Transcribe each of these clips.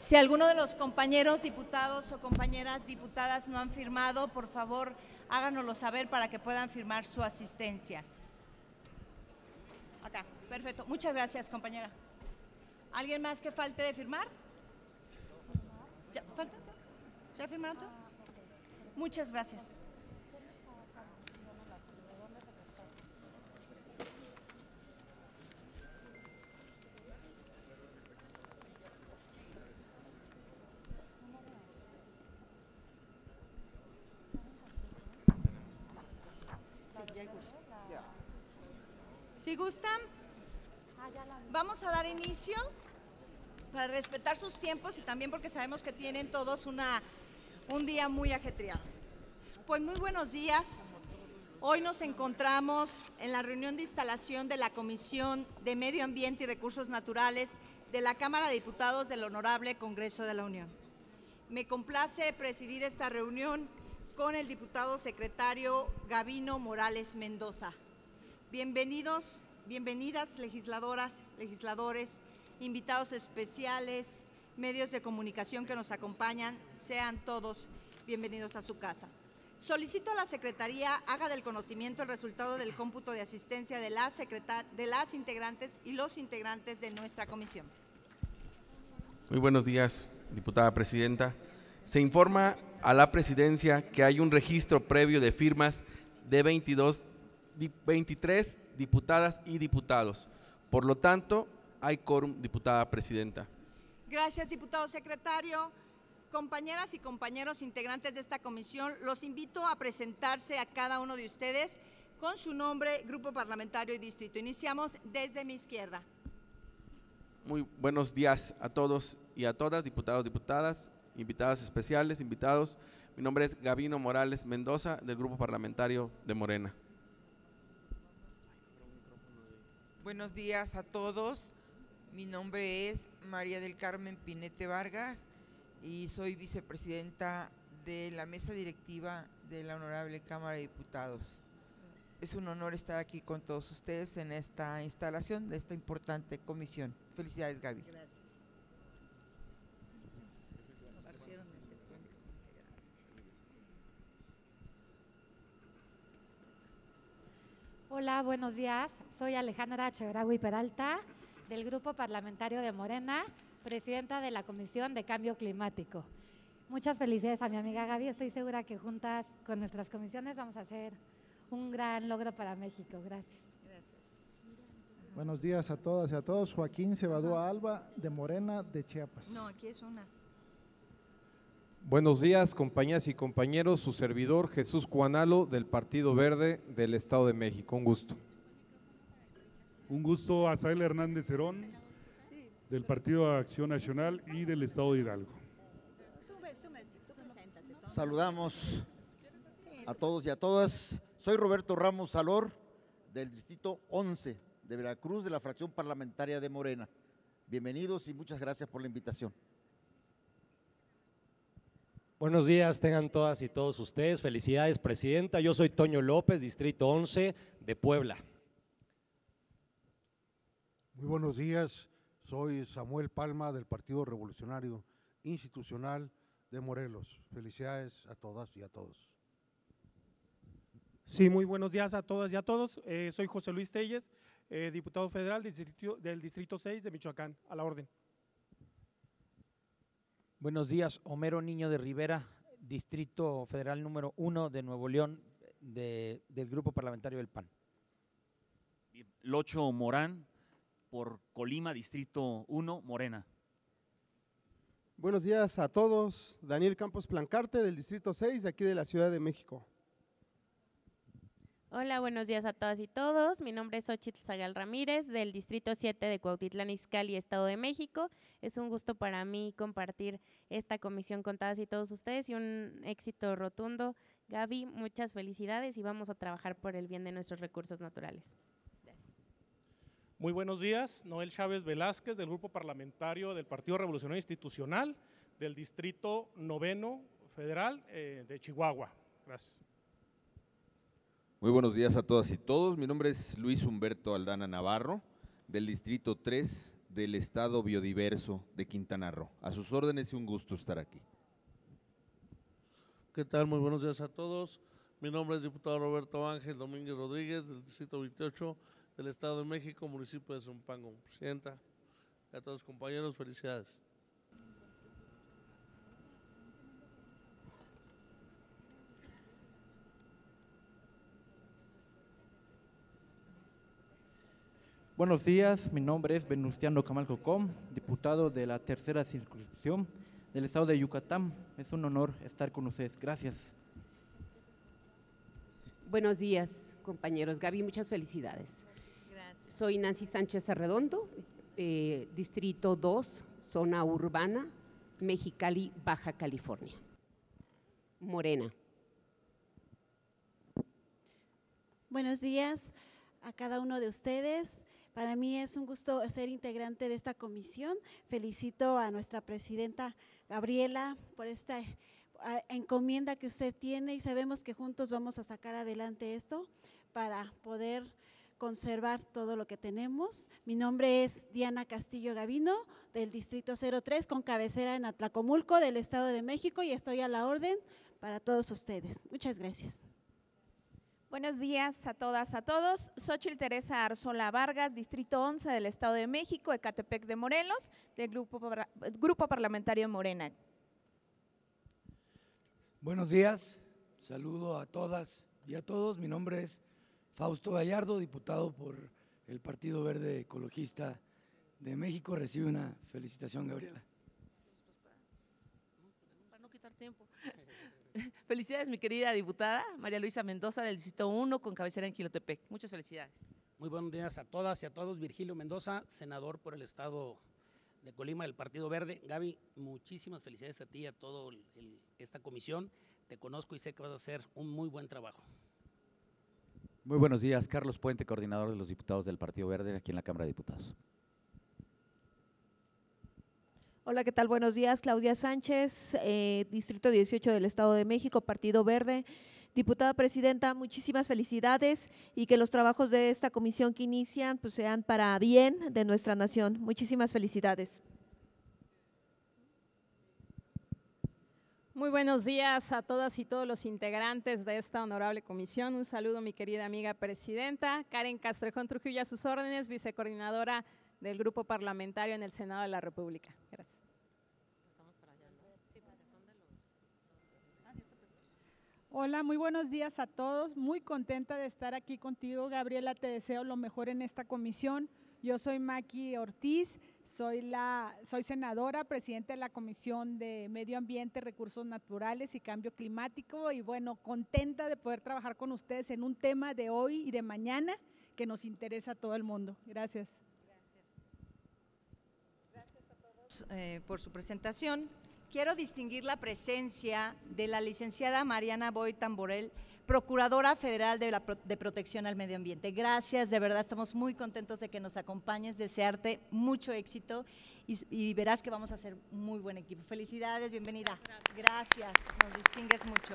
Si alguno de los compañeros diputados o compañeras diputadas no han firmado, por favor, háganoslo saber para que puedan firmar su asistencia. Acá, perfecto. Muchas gracias, compañera. ¿Alguien más que falte de firmar? ¿Ya falta? ¿Ya firmaron todos? Muchas gracias. Si gustan, vamos a dar inicio para respetar sus tiempos y también porque sabemos que tienen todos un día muy ajetreado. Pues muy buenos días. Hoy nos encontramos en la reunión de instalación de la Comisión de Medio Ambiente y Recursos Naturales de la Cámara de Diputados del Honorable Congreso de la Unión. Me complace presidir esta reunión con el diputado secretario Gabino Morales Mendoza. Bienvenidos, bienvenidas legisladoras, legisladores, invitados especiales, medios de comunicación que nos acompañan, sean todos bienvenidos a su casa. Solicito a la Secretaría haga del conocimiento el resultado del cómputo de asistencia de las integrantes y los integrantes de nuestra comisión. Muy buenos días, diputada presidenta. Se informa a la presidencia que hay un registro previo de firmas de 23 diputadas y diputados. Por lo tanto, hay quórum, diputada presidenta. Gracias, diputado secretario. Compañeras y compañeros integrantes de esta comisión, los invito a presentarse a cada uno de ustedes con su nombre, grupo parlamentario y distrito. Iniciamos desde mi izquierda. Muy buenos días a todos y a todas, diputados, diputadas, invitadas especiales, invitados. Mi nombre es Gabino Morales Mendoza, del grupo parlamentario de Morena. Buenos días a todos. Mi nombre es María del Carmen Pinete Vargas y soy vicepresidenta de la mesa directiva de la Honorable Cámara de Diputados. Es un honor estar aquí con todos ustedes en esta instalación de esta importante comisión. Felicidades, Gaby. Gracias. Hola, buenos días. Soy Alejandra Cheveragui Peralta, del Grupo Parlamentario de Morena, presidenta de la Comisión de Cambio Climático. Muchas felicidades a mi amiga Gaby. Estoy segura que juntas con nuestras comisiones vamos a hacer un gran logro para México. Gracias. Gracias. Buenos días a todas y a todos. Joaquín Cebadúa Alba, de Morena, de Chiapas. No, aquí es una. Buenos días, compañeras y compañeros. Su servidor Jesús Cuanalo, del Partido Verde del Estado de México. Un gusto. Un gusto a Azael Hernández Herón, del Partido Acción Nacional y del Estado de Hidalgo. Saludamos a todos y a todas. Soy Roberto Ramos Salor, del Distrito 11 de Veracruz, de la fracción parlamentaria de Morena. Bienvenidos y muchas gracias por la invitación. Buenos días, tengan todas y todos ustedes. Felicidades, presidenta. Yo soy Toño López, Distrito 11 de Puebla. Muy buenos días, soy Samuel Palma del Partido Revolucionario Institucional de Morelos. Felicidades a todas y a todos. Sí, muy buenos días a todas y a todos. Soy José Luis Telles, diputado federal del Distrito 6 de Michoacán. A la orden. Buenos días, Homero Niño de Rivera, Distrito Federal número 1 de Nuevo León, del Grupo Parlamentario del PAN. Locho Morán, por Colima, Distrito 1, Morena. Buenos días a todos, Daniel Campos Plancarte, del Distrito 6, de aquí de la Ciudad de México. Hola, buenos días a todas y todos. Mi nombre es Xochitl Zagal Ramírez, del Distrito 7 de Cuautitlán Izcalli, Estado de México. Es un gusto para mí compartir esta comisión con todas y todos ustedes y un éxito rotundo. Gaby, muchas felicidades y vamos a trabajar por el bien de nuestros recursos naturales. Gracias. Muy buenos días, Noel Chávez Velázquez, del Grupo Parlamentario del Partido Revolucionario Institucional, del Distrito 9 Federal de Chihuahua. Gracias. Muy buenos días a todas y todos. Mi nombre es Luis Humberto Aldana Navarro, del Distrito 3 del Estado Biodiverso de Quintana Roo. A sus órdenes y un gusto estar aquí. ¿Qué tal? Muy buenos días a todos. Mi nombre es diputado Roberto Ángel Domínguez Rodríguez, del Distrito 28 del Estado de México, municipio de Zumpango. Presidenta, y a todos los compañeros, felicidades. Buenos días, mi nombre es Venustiano Camal Cocom, diputado de la tercera circunscripción del estado de Yucatán. Es un honor estar con ustedes. Gracias. Buenos días, compañeros. Gaby, muchas felicidades. Gracias. Soy Nancy Sánchez Arredondo, Distrito 2, Zona Urbana, Mexicali, Baja California. Morena. Buenos días a cada uno de ustedes. Para mí es un gusto ser integrante de esta comisión. Felicito a nuestra presidenta Gabriela por esta encomienda que usted tiene y sabemos que juntos vamos a sacar adelante esto para poder conservar todo lo que tenemos. Mi nombre es Diana Castillo Gavino, del Distrito 03, con cabecera en Atlacomulco, del Estado de México, y estoy a la orden para todos ustedes. Muchas gracias. Buenos días a todas, a todos. Xóchitl Teresa Arzola Vargas, Distrito 11 del Estado de México, Ecatepec de Morelos, del Grupo Parlamentario Morena. Buenos días, saludo a todas y a todos. Mi nombre es Fausto Gallardo, diputado por el Partido Verde Ecologista de México. Recibe una felicitación, Gabriela. Para no quitar tiempo. Felicidades, mi querida diputada María Luisa Mendoza, del Distrito 1, con cabecera en Jilotepec. Muchas felicidades. Muy buenos días a todas y a todos. Virgilio Mendoza, senador por el Estado de Colima del Partido Verde. Gaby, muchísimas felicidades a ti y a toda esta comisión. Te conozco y sé que vas a hacer un muy buen trabajo. Muy buenos días, Carlos Puente, coordinador de los diputados del Partido Verde aquí en la Cámara de Diputados. Hola, ¿qué tal? Buenos días, Claudia Sánchez, Distrito 18 del Estado de México, Partido Verde. Diputada presidenta, muchísimas felicidades y que los trabajos de esta comisión que inician pues sean para bien de nuestra nación. Muchísimas felicidades. Muy buenos días a todas y todos los integrantes de esta honorable comisión. Un saludo, mi querida amiga presidenta. Karen Castrejón Trujillo, a sus órdenes, vicecoordinadora del Grupo Parlamentario en el Senado de la República. Gracias. Hola, muy buenos días a todos. Muy contenta de estar aquí contigo, Gabriela. Te deseo lo mejor en esta comisión. Yo soy Maki Ortiz, soy senadora, presidenta de la Comisión de Medio Ambiente, Recursos Naturales y Cambio Climático, y bueno, contenta de poder trabajar con ustedes en un tema de hoy y de mañana que nos interesa a todo el mundo. Gracias. Por su presentación. Quiero distinguir la presencia de la licenciada Mariana Boy Tamborel, Procuradora Federal de Protección al Medio Ambiente. Gracias, de verdad, estamos muy contentos de que nos acompañes, desearte mucho éxito y verás que vamos a hacer un muy buen equipo. Felicidades, bienvenida. Gracias, nos distingues mucho.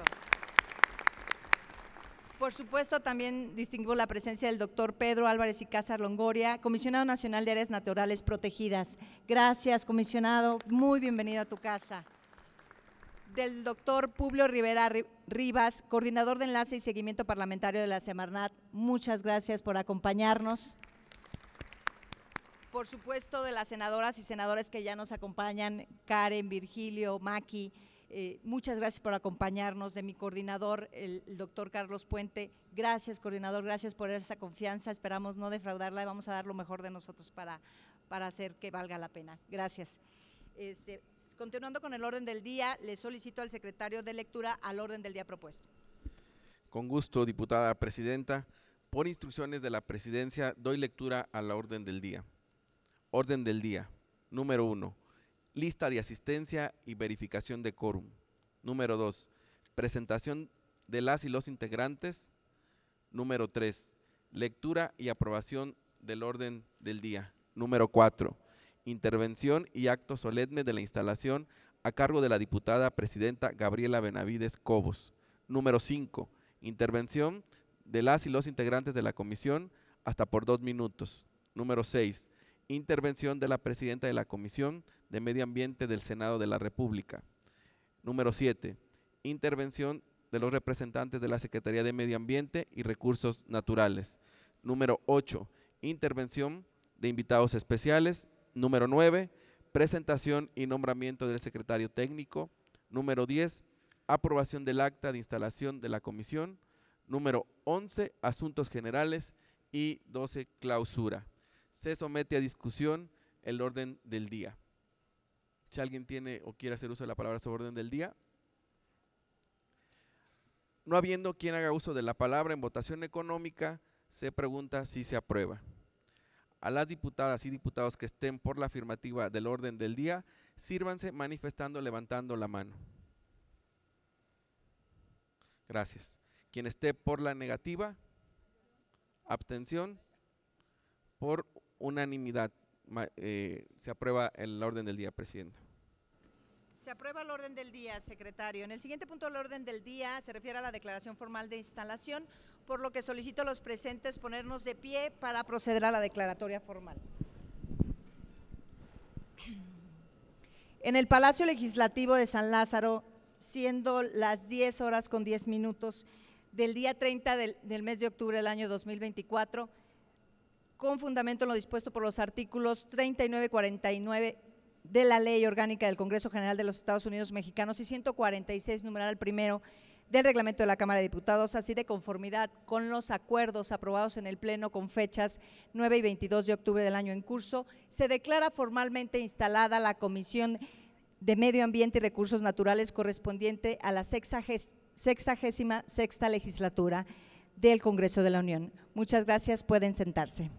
Por supuesto, también distinguimos la presencia del doctor Pedro Álvarez y Casa Longoria, Comisionado Nacional de Áreas Naturales Protegidas. Gracias, comisionado, muy bienvenido a tu casa. Del doctor Publio Rivera Rivas, Coordinador de Enlace y Seguimiento Parlamentario de la Semarnat. Muchas gracias por acompañarnos. Por supuesto, de las senadoras y senadores que ya nos acompañan, Karen, Virgilio, Maki. Muchas gracias por acompañarnos, de mi coordinador, el doctor Carlos Puente. Gracias, coordinador, gracias por esa confianza, esperamos no defraudarla y vamos a dar lo mejor de nosotros para hacer que valga la pena. Gracias. Continuando con el orden del día, le solicito al secretario de lectura al orden del día propuesto. Con gusto, diputada presidenta. Por instrucciones de la presidencia, doy lectura a la orden del día. Orden del día, número 1. Lista de asistencia y verificación de quórum. Número 2. Presentación de las y los integrantes. Número 3. Lectura y aprobación del orden del día. Número 4. Intervención y acto solemne de la instalación a cargo de la diputada presidenta Gabriela Benavides Cobos. Número 5. Intervención de las y los integrantes de la comisión hasta por 2 minutos. Número 6. intervención de la presidenta de la Comisión de Medio Ambiente del Senado de la República. Número 7, intervención de los representantes de la Secretaría de Medio Ambiente y Recursos Naturales. Número 8, intervención de invitados especiales. Número 9, presentación y nombramiento del secretario técnico. Número 10, aprobación del acta de instalación de la comisión. Número 11, asuntos generales. Y 12, clausura. Se somete a discusión el orden del día. Si alguien tiene o quiere hacer uso de la palabra sobre orden del día. No habiendo quien haga uso de la palabra en votación económica, se pregunta si se aprueba. A las diputadas y diputados que estén por la afirmativa del orden del día, sírvanse manifestando levantando la mano. Gracias. Quien esté por la negativa, abstención, por unanimidad se aprueba el orden del día, presidente. Se aprueba el orden del día, secretario. En el siguiente punto del orden del día se refiere a la declaración formal de instalación, por lo que solicito a los presentes ponernos de pie para proceder a la declaratoria formal. En el Palacio Legislativo de San Lázaro, siendo las 10:10 del día 30 del mes de octubre del año 2024, con fundamento en lo dispuesto por los artículos 39 y 49 de la Ley Orgánica del Congreso General de los Estados Unidos Mexicanos y 146, numeral primero, del Reglamento de la Cámara de Diputados, así de conformidad con los acuerdos aprobados en el Pleno con fechas 9 y 22 de octubre del año en curso, se declara formalmente instalada la Comisión de Medio Ambiente y Recursos Naturales correspondiente a la 66ª legislatura del Congreso de la Unión. Muchas gracias, pueden sentarse.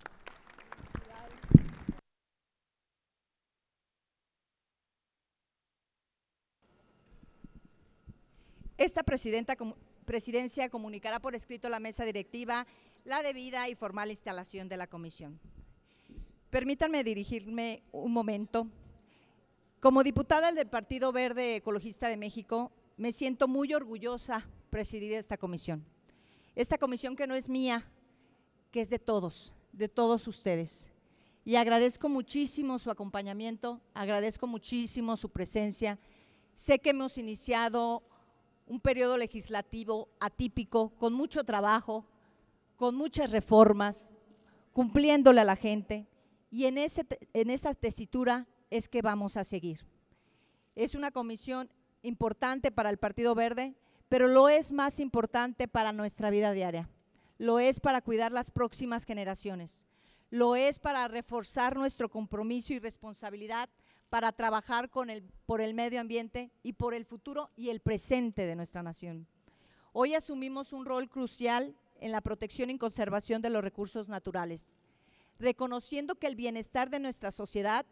Esta presidencia comunicará por escrito a la mesa directiva la debida y formal instalación de la comisión. Permítanme dirigirme un momento. Como diputada del Partido Verde Ecologista de México, me siento muy orgullosa presidir esta comisión. Esta comisión que no es mía, que es de todos ustedes. Y agradezco muchísimo su acompañamiento, agradezco muchísimo su presencia. Sé que hemos iniciado un periodo legislativo atípico, con mucho trabajo, con muchas reformas, cumpliéndole a la gente, y en esa tesitura es que vamos a seguir. Es una comisión importante para el Partido Verde, pero lo es más importante para nuestra vida diaria, lo es para cuidar las próximas generaciones, lo es para reforzar nuestro compromiso y responsabilidad para trabajar por el medio ambiente y por el futuro y el presente de nuestra nación. Hoy asumimos un rol crucial en la protección y conservación de los recursos naturales, reconociendo que el bienestar de nuestra sociedad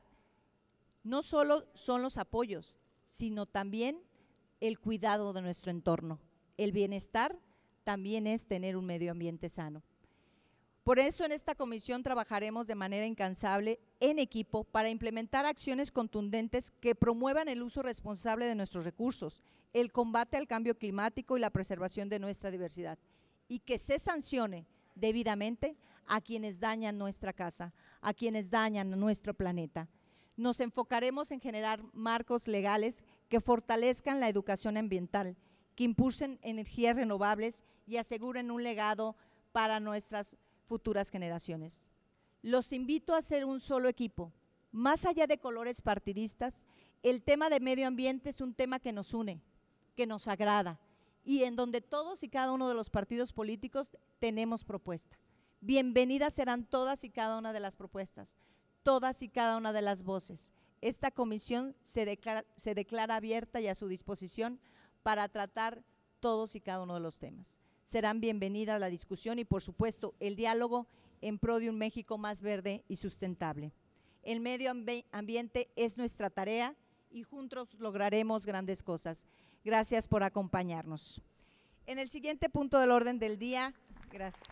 no solo son los apoyos, sino también el cuidado de nuestro entorno. El bienestar también es tener un medio ambiente sano. Por eso en esta comisión trabajaremos de manera incansable en equipo para implementar acciones contundentes que promuevan el uso responsable de nuestros recursos, el combate al cambio climático y la preservación de nuestra diversidad, y que se sancione debidamente a quienes dañan nuestra casa, a quienes dañan nuestro planeta. Nos enfocaremos en generar marcos legales que fortalezcan la educación ambiental, que impulsen energías renovables y aseguren un legado para nuestras futuras generaciones. Los invito a ser un solo equipo. Más allá de colores partidistas, el tema de medio ambiente es un tema que nos une, que nos agrada y en donde todos y cada uno de los partidos políticos tenemos propuesta. Bienvenidas serán todas y cada una de las propuestas, todas y cada una de las voces. Esta comisión se declara abierta y a su disposición para tratar todos y cada uno de los temas. Serán bienvenidas la discusión y, por supuesto, el diálogo en pro de un México más verde y sustentable. El medio ambiente es nuestra tarea y juntos lograremos grandes cosas. Gracias por acompañarnos. En el siguiente punto del orden del día, gracias.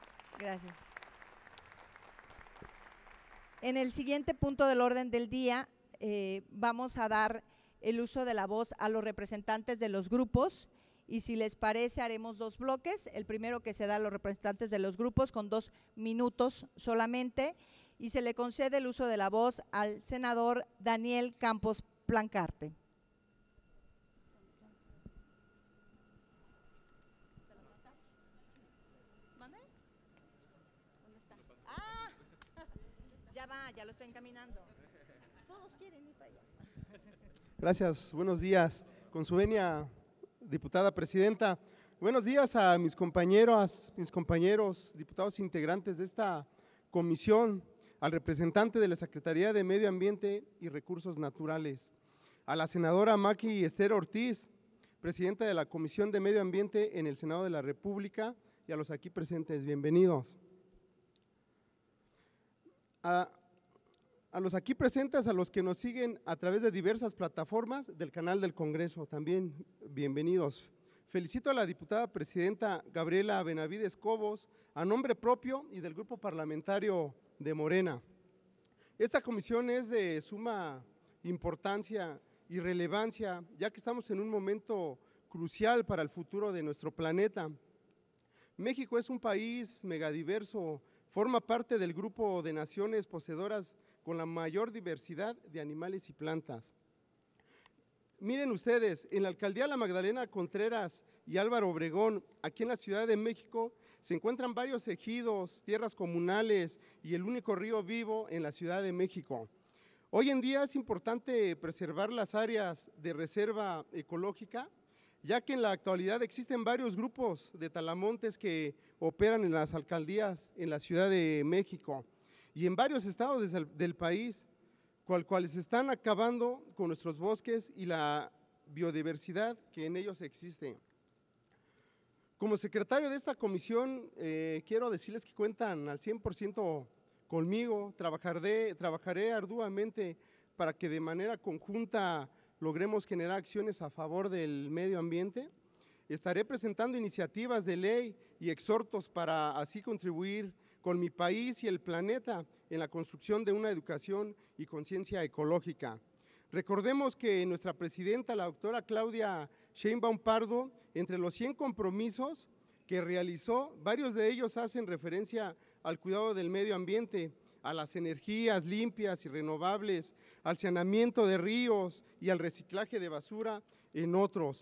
En el siguiente punto del orden del día vamos a dar el uso de la voz a los representantes de los grupos. Y si les parece, haremos dos bloques. El primero que se da a los representantes de los grupos con 2 minutos solamente, y se le concede el uso de la voz al senador Daniel Campos Plancarte. Ya lo estoy encaminando. Todos quieren ir para allá. Gracias, buenos días. Con su venia, diputada presidenta. Buenos días a mis compañeros, diputados integrantes de esta comisión, al representante de la Secretaría de Medio Ambiente y Recursos Naturales, a la senadora Maki Esther Ortiz, presidenta de la Comisión de Medio Ambiente en el Senado de la República, y a los aquí presentes, bienvenidos. A los aquí presentes, a los que nos siguen a través de diversas plataformas del canal del Congreso, también bienvenidos. Felicito a la diputada presidenta Gabriela Benavides Cobos, a nombre propio y del grupo parlamentario de Morena. Esta comisión es de suma importancia y relevancia, ya que estamos en un momento crucial para el futuro de nuestro planeta. México es un país megadiverso, forma parte del grupo de naciones poseedoras con la mayor diversidad de animales y plantas. Miren ustedes, en la alcaldía La Magdalena Contreras y Álvaro Obregón, aquí en la Ciudad de México, se encuentran varios ejidos, tierras comunales y el único río vivo en la Ciudad de México. Hoy en día es importante preservar las áreas de reserva ecológica, ya que en la actualidad existen varios grupos de talamontes que operan en las alcaldías en la Ciudad de México y en varios estados del país, cuales están acabando con nuestros bosques y la biodiversidad que en ellos existe. Como secretario de esta comisión, quiero decirles que cuentan al 100% conmigo, trabajaré arduamente para que de manera conjunta logremos generar acciones a favor del medio ambiente. Estaré presentando iniciativas de ley y exhortos para así contribuir con mi país y el planeta en la construcción de una educación y conciencia ecológica. Recordemos que nuestra presidenta, la doctora Claudia Sheinbaum Pardo, entre los 100 compromisos que realizó, varios de ellos hacen referencia al cuidado del medio ambiente, a las energías limpias y renovables, al saneamiento de ríos y al reciclaje de basura, en otros.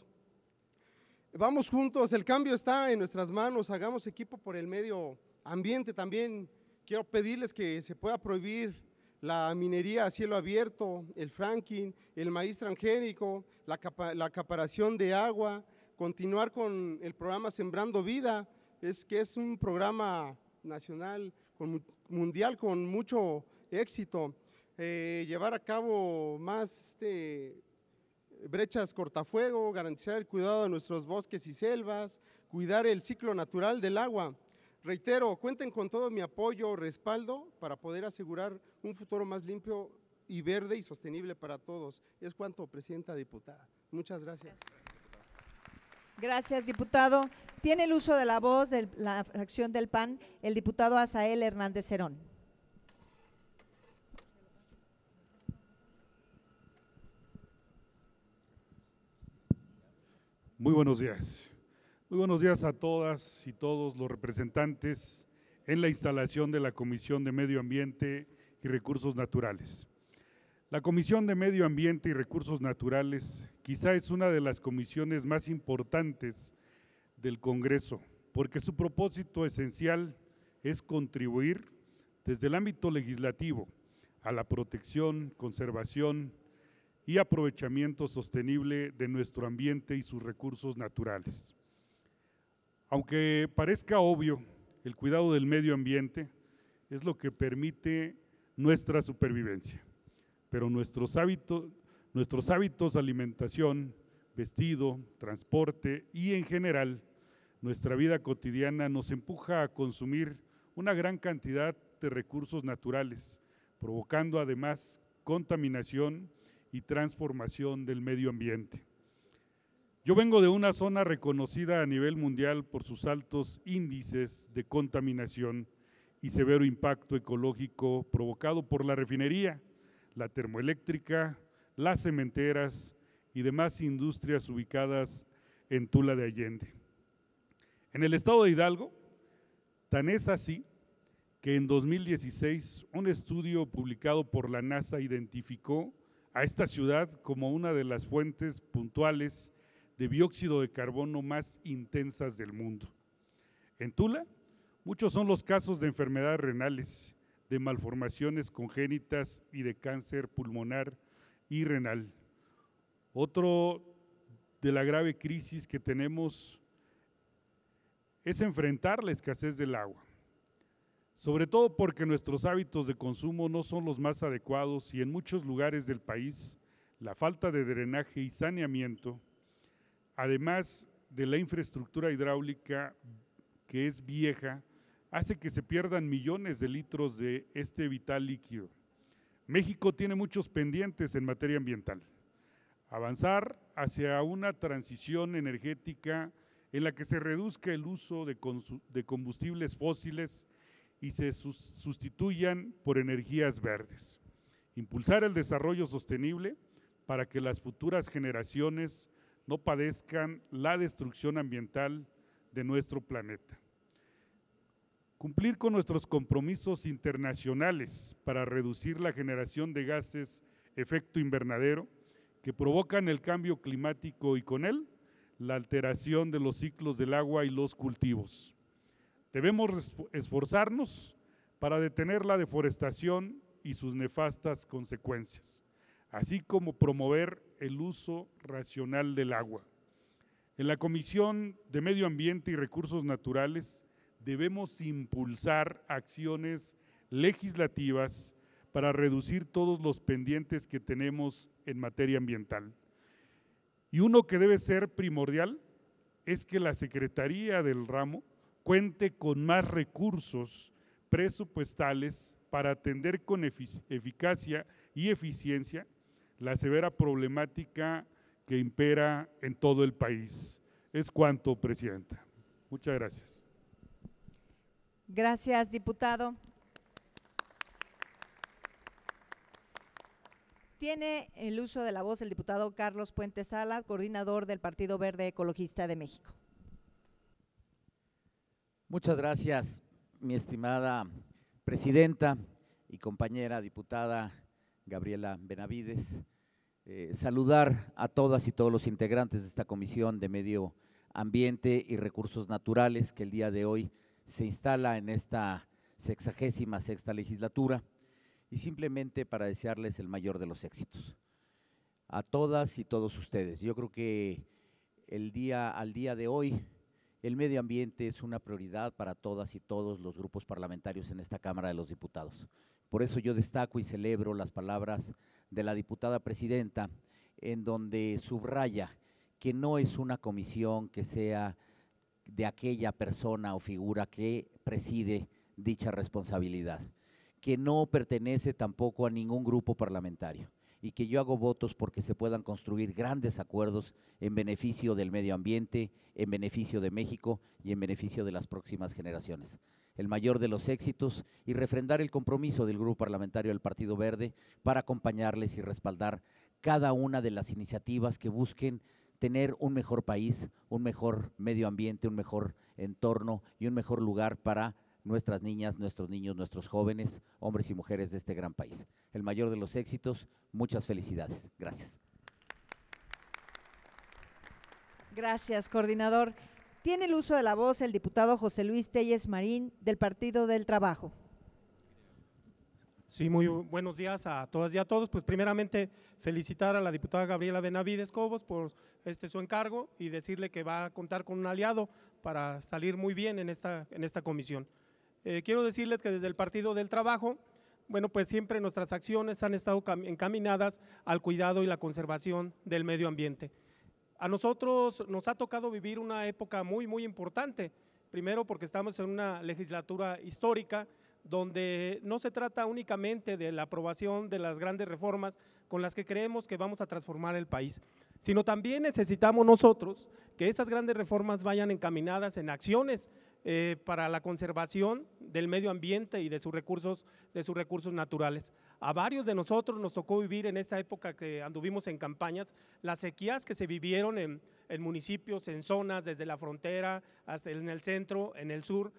Vamos juntos, el cambio está en nuestras manos, hagamos equipo por el medio ambiente. También quiero pedirles que se pueda prohibir la minería a cielo abierto, el fracking, el maíz transgénico, la acaparación de agua, continuar con el programa Sembrando Vida, que es un programa nacional, mundial con mucho éxito, llevar a cabo más brechas cortafuego, garantizar el cuidado de nuestros bosques y selvas, cuidar el ciclo natural del agua. Reitero, cuenten con todo mi apoyo, respaldo para poder asegurar un futuro más limpio y verde y sostenible para todos. Es cuanto, presidenta diputada. Muchas gracias. Gracias, diputado. Tiene el uso de la voz de la fracción del PAN el diputado Asael Hernández Cerón. Muy buenos días. Muy buenos días a todas y todos los representantes en la instalación de la Comisión de Medio Ambiente y Recursos Naturales. La Comisión de Medio Ambiente y Recursos Naturales quizá es una de las comisiones más importantes del Congreso, porque su propósito esencial es contribuir desde el ámbito legislativo a la protección, conservación y aprovechamiento sostenible de nuestro ambiente y sus recursos naturales. Aunque parezca obvio, el cuidado del medio ambiente es lo que permite nuestra supervivencia, pero nuestros hábitos de alimentación, vestido, transporte y en general nuestra vida cotidiana nos empuja a consumir una gran cantidad de recursos naturales, provocando además contaminación y transformación del medio ambiente. Yo vengo de una zona reconocida a nivel mundial por sus altos índices de contaminación y severo impacto ecológico provocado por la refinería, la termoeléctrica, las cementeras y demás industrias ubicadas en Tula de Allende. En el estado de Hidalgo, tan es así que en 2016 un estudio publicado por la NASA identificó a esta ciudad como una de las fuentes puntuales de dióxido de carbono más intensas del mundo. En Tula, muchos son los casos de enfermedades renales, de malformaciones congénitas y de cáncer pulmonar y renal. Otro de la grave crisis que tenemos es enfrentar la escasez del agua, sobre todo porque nuestros hábitos de consumo no son los más adecuados y en muchos lugares del país la falta de drenaje y saneamiento, además de la infraestructura hidráulica que es vieja, hace que se pierdan millones de litros de este vital líquido. México tiene muchos pendientes en materia ambiental. Avanzar hacia una transición energética en la que se reduzca el uso de combustibles fósiles y se sustituyan por energías verdes. Impulsar el desarrollo sostenible para que las futuras generaciones no padezcan la destrucción ambiental de nuestro planeta. Cumplir con nuestros compromisos internacionales para reducir la generación de gases efecto invernadero que provocan el cambio climático y con él la alteración de los ciclos del agua y los cultivos. Debemos esforzarnos para detener la deforestación y sus nefastas consecuencias, así como promover el uso racional del agua. En la Comisión de Medio Ambiente y Recursos Naturales debemos impulsar acciones legislativas para reducir todos los pendientes que tenemos en materia ambiental. Y uno que debe ser primordial es que la Secretaría del ramo cuente con más recursos presupuestales para atender con eficacia y eficiencia la severa problemática que impera en todo el país. Es cuanto, Presidenta. Muchas gracias. Gracias, diputado. Tiene el uso de la voz el diputado Carlos Puente Sala, coordinador del Partido Verde Ecologista de México. Muchas gracias, mi estimada presidenta y compañera diputada Gabriela Benavides. Saludar a todas y todos los integrantes de esta Comisión de Medio Ambiente y Recursos Naturales que el día de hoy se instala en esta 66ª legislatura y simplemente para desearles el mayor de los éxitos. A todas y todos ustedes, yo creo que al día de hoy el medio ambiente es una prioridad para todas y todos los grupos parlamentarios en esta Cámara de los Diputados. Por eso yo destaco y celebro las palabras de la diputada presidenta, en donde subraya que no es una comisión que sea de aquella persona o figura que preside dicha responsabilidad, que no pertenece tampoco a ningún grupo parlamentario y que yo hago votos porque se puedan construir grandes acuerdos en beneficio del medio ambiente, en beneficio de México y en beneficio de las próximas generaciones. El mayor de los éxitos y refrendar el compromiso del Grupo Parlamentario del Partido Verde para acompañarles y respaldar cada una de las iniciativas que busquen tener un mejor país, un mejor medio ambiente, un mejor entorno y un mejor lugar para nuestras niñas, nuestros niños, nuestros jóvenes, hombres y mujeres de este gran país. El mayor de los éxitos, muchas felicidades. Gracias. Gracias, coordinador. Tiene el uso de la voz el diputado José Luis Telles Marín, del Partido del Trabajo. Sí, muy buenos días a todas y a todos. Pues primeramente felicitar a la diputada Gabriela Benavides Cobos por su encargo y decirle que va a contar con un aliado para salir muy bien en esta comisión. Quiero decirles que desde el Partido del Trabajo, bueno, pues siempre nuestras acciones han estado encaminadas al cuidado y la conservación del medio ambiente. A nosotros nos ha tocado vivir una época muy, muy importante, primero porque estamos en una legislatura histórica donde no se trata únicamente de la aprobación de las grandes reformas con las que creemos que vamos a transformar el país, sino también necesitamos nosotros que esas grandes reformas vayan encaminadas en acciones para la conservación del medio ambiente y de sus recursos naturales. A varios de nosotros nos tocó vivir en esta época que anduvimos en campañas, las sequías que se vivieron en municipios, en zonas, desde la frontera hasta en el centro, en el sur,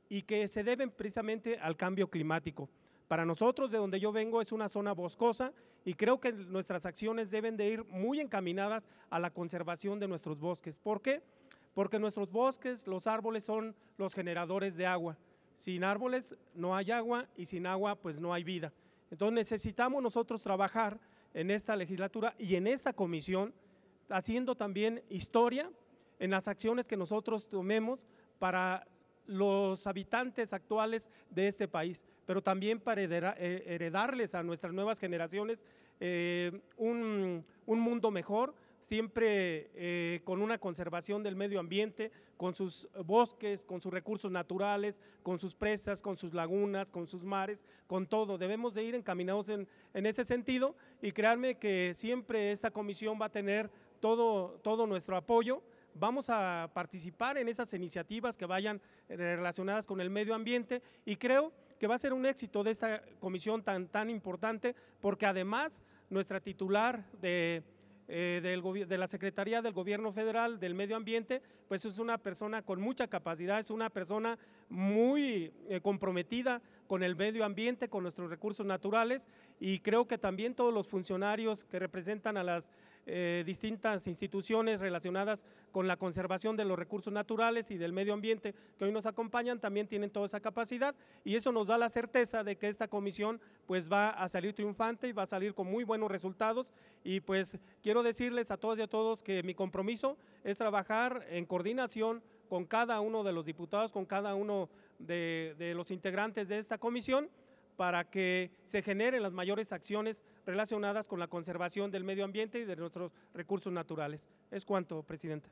y que se deben precisamente al cambio climático. Para nosotros, de donde yo vengo, es una zona boscosa y creo que nuestras acciones deben de ir muy encaminadas a la conservación de nuestros bosques. ¿Por qué? Porque nuestros bosques, los árboles son los generadores de agua. Sin árboles no hay agua y sin agua pues no hay vida. Entonces necesitamos nosotros trabajar en esta legislatura y en esta comisión, haciendo también historia en las acciones que nosotros tomemos para los habitantes actuales de este país, pero también para heredarles a nuestras nuevas generaciones un mundo mejor, siempre con una conservación del medio ambiente, con sus bosques, con sus recursos naturales, con sus presas, con sus lagunas, con sus mares, con todo. Debemos de ir encaminados en ese sentido y créanme que siempre esta comisión va a tener todo nuestro apoyo. Vamos a participar en esas iniciativas que vayan relacionadas con el medio ambiente y creo que va a ser un éxito de esta comisión tan importante, porque además nuestra titular de la Secretaría del Gobierno Federal del Medio Ambiente, pues es una persona con mucha capacidad, es una persona muy comprometida con el medio ambiente, con nuestros recursos naturales, y creo que también todos los funcionarios que representan a las distintas instituciones relacionadas con la conservación de los recursos naturales y del medio ambiente que hoy nos acompañan también tienen toda esa capacidad, y eso nos da la certeza de que esta comisión pues va a salir triunfante y va a salir con muy buenos resultados. Y pues quiero decirles a todas y a todos que mi compromiso es trabajar en coordinación con cada uno de los diputados, con cada uno de los integrantes de esta comisión, para que se generen las mayores acciones relacionadas con la conservación del medio ambiente y de nuestros recursos naturales. Es cuanto, Presidenta.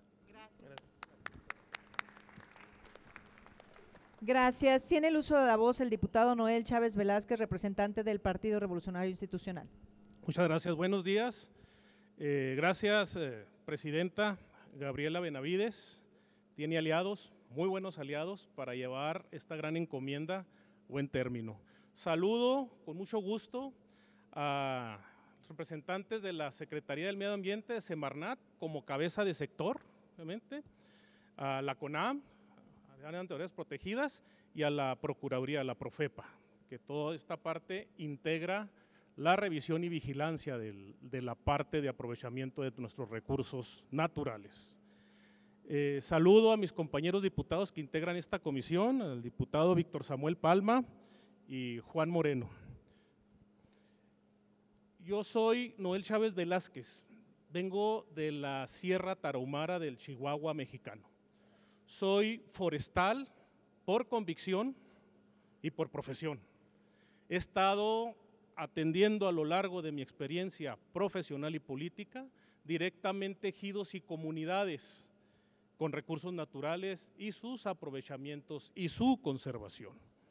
Gracias. Tiene el uso de la voz el diputado Noel Chávez Velázquez, representante del Partido Revolucionario Institucional. Muchas gracias. Buenos días. Gracias, Presidenta Gabriela Benavides. Tiene aliados, muy buenos aliados, para llevar esta gran encomienda a buen término. Saludo con mucho gusto a los representantes de la Secretaría del Medio Ambiente de Semarnat como cabeza de sector, obviamente, a la CONAM, a las áreas naturales protegidas, y a la Procuraduría, a la Profepa, que toda esta parte integra la revisión y vigilancia de la parte de aprovechamiento de nuestros recursos naturales. Saludo a mis compañeros diputados que integran esta comisión, al diputado Víctor Samuel Palma y Juan Moreno. Yo soy Noel Chávez Velázquez, vengo de la Sierra Tarahumara del Chihuahua mexicano. Soy forestal por convicción y por profesión. He estado atendiendo a lo largo de mi experiencia profesional y política directamente ejidos y comunidades con recursos naturales y sus aprovechamientos y su conservación.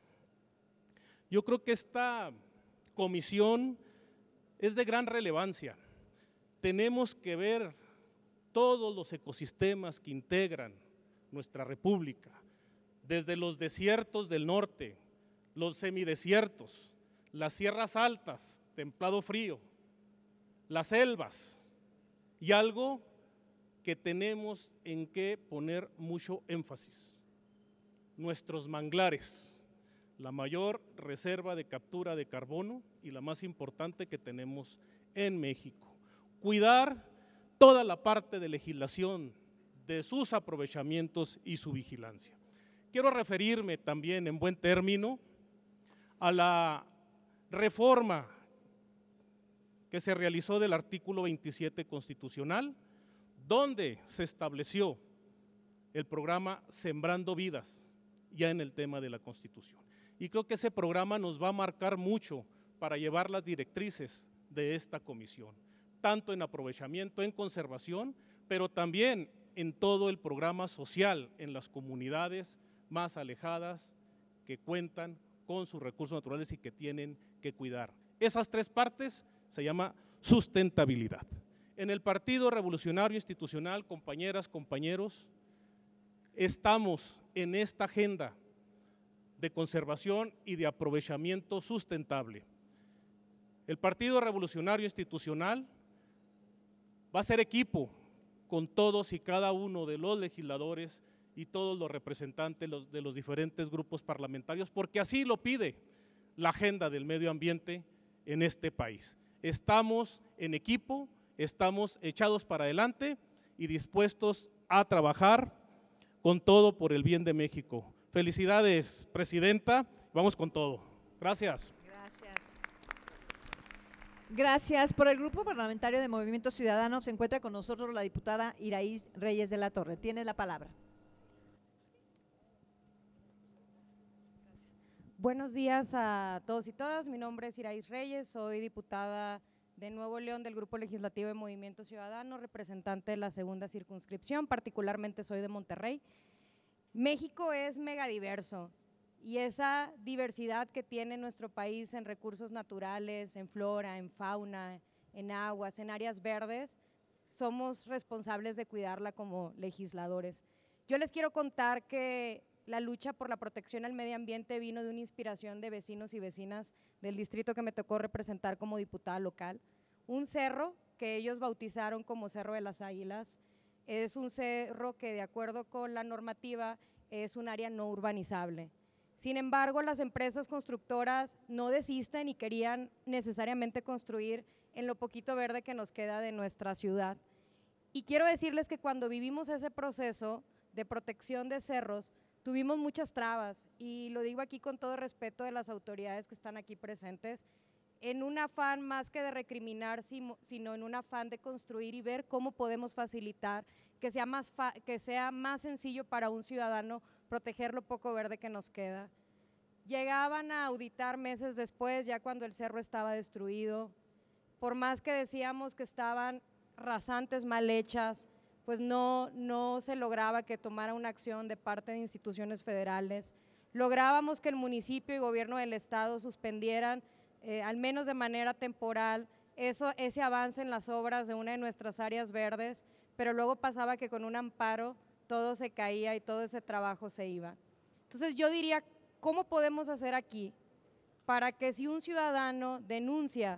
Yo creo que esta comisión es de gran relevancia. Tenemos que ver todos los ecosistemas que integran nuestra república, desde los desiertos del norte, los semidesiertos, las sierras altas, templado frío, las selvas, y algo que tenemos en que poner mucho énfasis: nuestros manglares, la mayor reserva de captura de carbono y la más importante que tenemos en México. Cuidar toda la parte de legislación de sus aprovechamientos y su vigilancia. Quiero referirme también en buen término a la reforma que se realizó del artículo 27 constitucional, donde se estableció el programa Sembrando Vidas, ya en el tema de la Constitución. Y creo que ese programa nos va a marcar mucho para llevar las directrices de esta comisión, tanto en aprovechamiento, en conservación, pero también en todo el programa social en las comunidades más alejadas que cuentan con sus recursos naturales y que tienen que cuidar. Esas tres partes se llama sustentabilidad. En el Partido Revolucionario Institucional, compañeras, compañeros, estamos en esta agenda de conservación y de aprovechamiento sustentable. El Partido Revolucionario Institucional va a ser equipo con todos y cada uno de los legisladores y todos los representantes de los diferentes grupos parlamentarios, porque así lo pide la agenda del medio ambiente en este país. Estamos en equipo, estamos echados para adelante y dispuestos a trabajar con todo por el bien de México. Felicidades, Presidenta, vamos con todo. Gracias. Gracias. Por el Grupo Parlamentario de Movimiento Ciudadano se encuentra con nosotros la diputada Iraíz Reyes de la Torre. Tiene la palabra. Buenos días a todos y todas. Mi nombre es Iraíz Reyes, soy diputada de Nuevo León del Grupo Legislativo de Movimiento Ciudadano, representante de la segunda circunscripción, particularmente soy de Monterrey. México es megadiverso y esa diversidad que tiene nuestro país en recursos naturales, en flora, en fauna, en aguas, en áreas verdes, somos responsables de cuidarla como legisladores. Yo les quiero contar que la lucha por la protección al medio ambiente vino de una inspiración de vecinos y vecinas del distrito que me tocó representar como diputada local. Un cerro que ellos bautizaron como Cerro de las Águilas es un cerro que, de acuerdo con la normativa, es un área no urbanizable. Sin embargo, las empresas constructoras no desisten y querían necesariamente construir en lo poquito verde que nos queda de nuestra ciudad. Y quiero decirles que cuando vivimos ese proceso de protección de cerros, tuvimos muchas trabas, y lo digo aquí con todo respeto de las autoridades que están aquí presentes, en un afán más que de recriminar, sino en un afán de construir y ver cómo podemos facilitar que sea más sencillo para un ciudadano proteger lo poco verde que nos queda. Llegaban a auditar meses después, ya cuando el cerro estaba destruido, por más que decíamos que estaban rasantes, mal hechas, pues no se lograba que tomara una acción de parte de instituciones federales. Lográbamos que el municipio y gobierno del estado suspendieran, al menos de manera temporal, ese avance en las obras de una de nuestras áreas verdes, pero luego pasaba que con un amparo todo se caía y todo ese trabajo se iba. Entonces yo diría, ¿cómo podemos hacer aquí para que si un ciudadano denuncia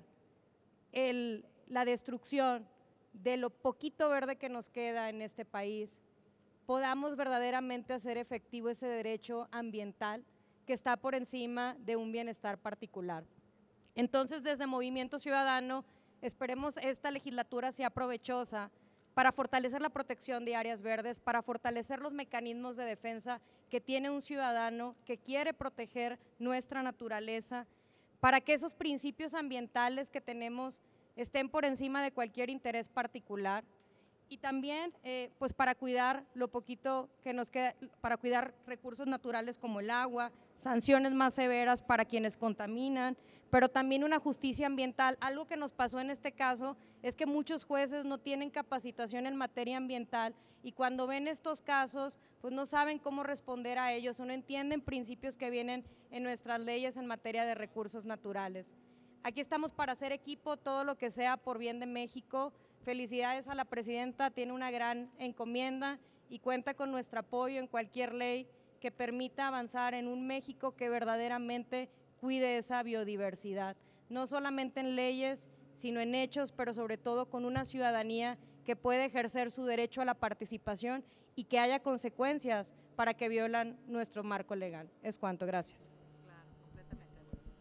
la destrucción de lo poquito verde que nos queda en este país, podamos verdaderamente hacer efectivo ese derecho ambiental que está por encima de un bienestar particular? Entonces, desde Movimiento Ciudadano, esperemos esta legislatura sea provechosa para fortalecer la protección de áreas verdes, para fortalecer los mecanismos de defensa que tiene un ciudadano que quiere proteger nuestra naturaleza, para que esos principios ambientales que tenemos estén por encima de cualquier interés particular, y también pues para cuidar lo poquito que nos queda, para cuidar recursos naturales como el agua, sanciones más severas para quienes contaminan, pero también una justicia ambiental. Algo que nos pasó en este caso es que muchos jueces no tienen capacitación en materia ambiental y cuando ven estos casos pues no saben cómo responder a ellos o no entienden principios que vienen en nuestras leyes en materia de recursos naturales. Aquí estamos para hacer equipo, todo lo que sea por bien de México. Felicidades a la presidenta, tiene una gran encomienda y cuenta con nuestro apoyo en cualquier ley que permita avanzar en un México que verdaderamente cuide esa biodiversidad, no solamente en leyes, sino en hechos, pero sobre todo con una ciudadanía que puede ejercer su derecho a la participación y que haya consecuencias para que violan nuestro marco legal. Es cuanto, gracias. Claro, completamente.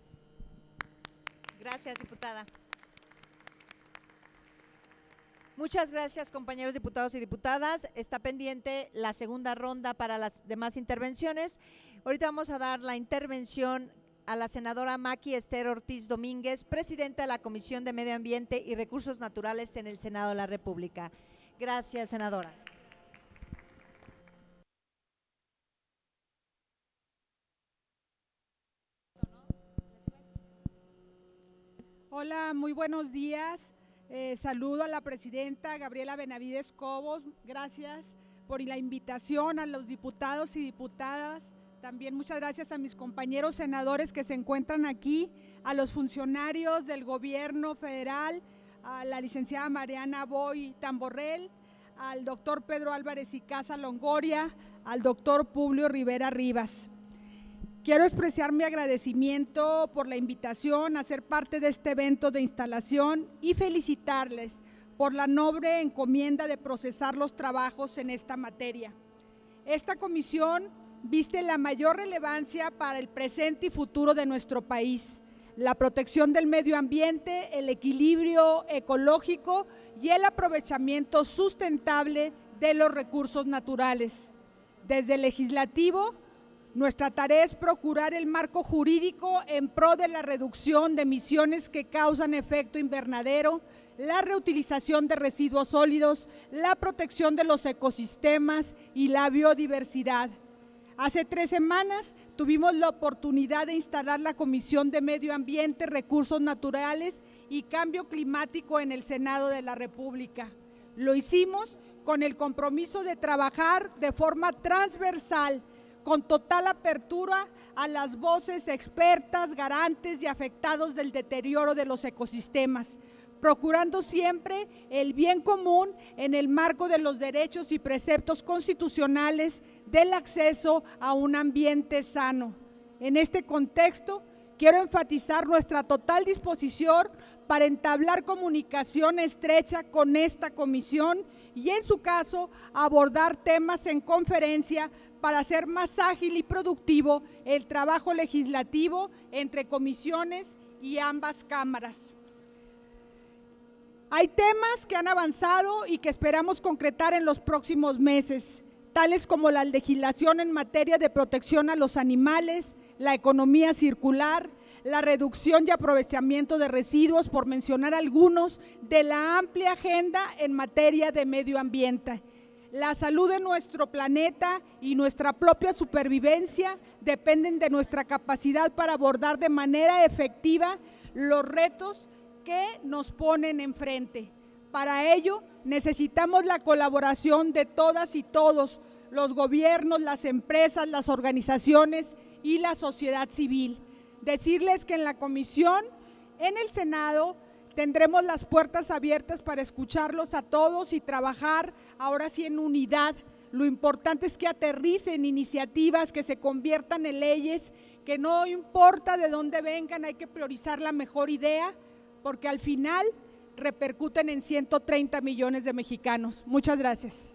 Gracias, diputada. Muchas gracias, compañeros diputados y diputadas. Está pendiente la segunda ronda para las demás intervenciones. Ahorita vamos a dar la intervención a la senadora Maki Esther Ortiz Domínguez, presidenta de la Comisión de Medio Ambiente y Recursos Naturales en el Senado de la República. Gracias, senadora. Hola, muy buenos días. Saludo a la presidenta Gabriela Benavides Cobos. Gracias por la invitación a los diputados y diputadas. También muchas gracias a mis compañeros senadores que se encuentran aquí, a los funcionarios del gobierno federal, a la licenciada Mariana Boy Tamborrell, al doctor Pedro Álvarez y Casa Longoria, al doctor Publio Rivera Rivas. Quiero expresar mi agradecimiento por la invitación a ser parte de este evento de instalación y felicitarles por la noble encomienda de procesar los trabajos en esta materia. Esta comisión viste la mayor relevancia para el presente y futuro de nuestro país, la protección del medio ambiente, el equilibrio ecológico y el aprovechamiento sustentable de los recursos naturales. Desde el legislativo, nuestra tarea es procurar el marco jurídico en pro de la reducción de emisiones que causan efecto invernadero, la reutilización de residuos sólidos, la protección de los ecosistemas y la biodiversidad. Hace 3 semanas tuvimos la oportunidad de instalar la Comisión de Medio Ambiente, Recursos Naturales y Cambio Climático en el Senado de la República. Lo hicimos con el compromiso de trabajar de forma transversal, con total apertura a las voces expertas, garantes y afectados del deterioro de los ecosistemas, procurando siempre el bien común en el marco de los derechos y preceptos constitucionales del acceso a un ambiente sano. En este contexto, quiero enfatizar nuestra total disposición para entablar comunicación estrecha con esta comisión y, en su caso, abordar temas en conferencia para hacer más ágil y productivo el trabajo legislativo entre comisiones y ambas cámaras. Hay temas que han avanzado y que esperamos concretar en los próximos meses, tales como la legislación en materia de protección a los animales, la economía circular, la reducción y aprovechamiento de residuos, por mencionar algunos de la amplia agenda en materia de medio ambiente. La salud de nuestro planeta y nuestra propia supervivencia dependen de nuestra capacidad para abordar de manera efectiva los retos que nos ponen enfrente. Para ello, necesitamos la colaboración de todas y todos, los gobiernos, las empresas, las organizaciones y la sociedad civil. Decirles que en la comisión, en el Senado, tendremos las puertas abiertas para escucharlos a todos y trabajar ahora sí en unidad. Lo importante es que aterricen iniciativas, que se conviertan en leyes, que no importa de dónde vengan, hay que priorizar la mejor idea, porque al final repercuten en 130 millones de mexicanos. Muchas gracias.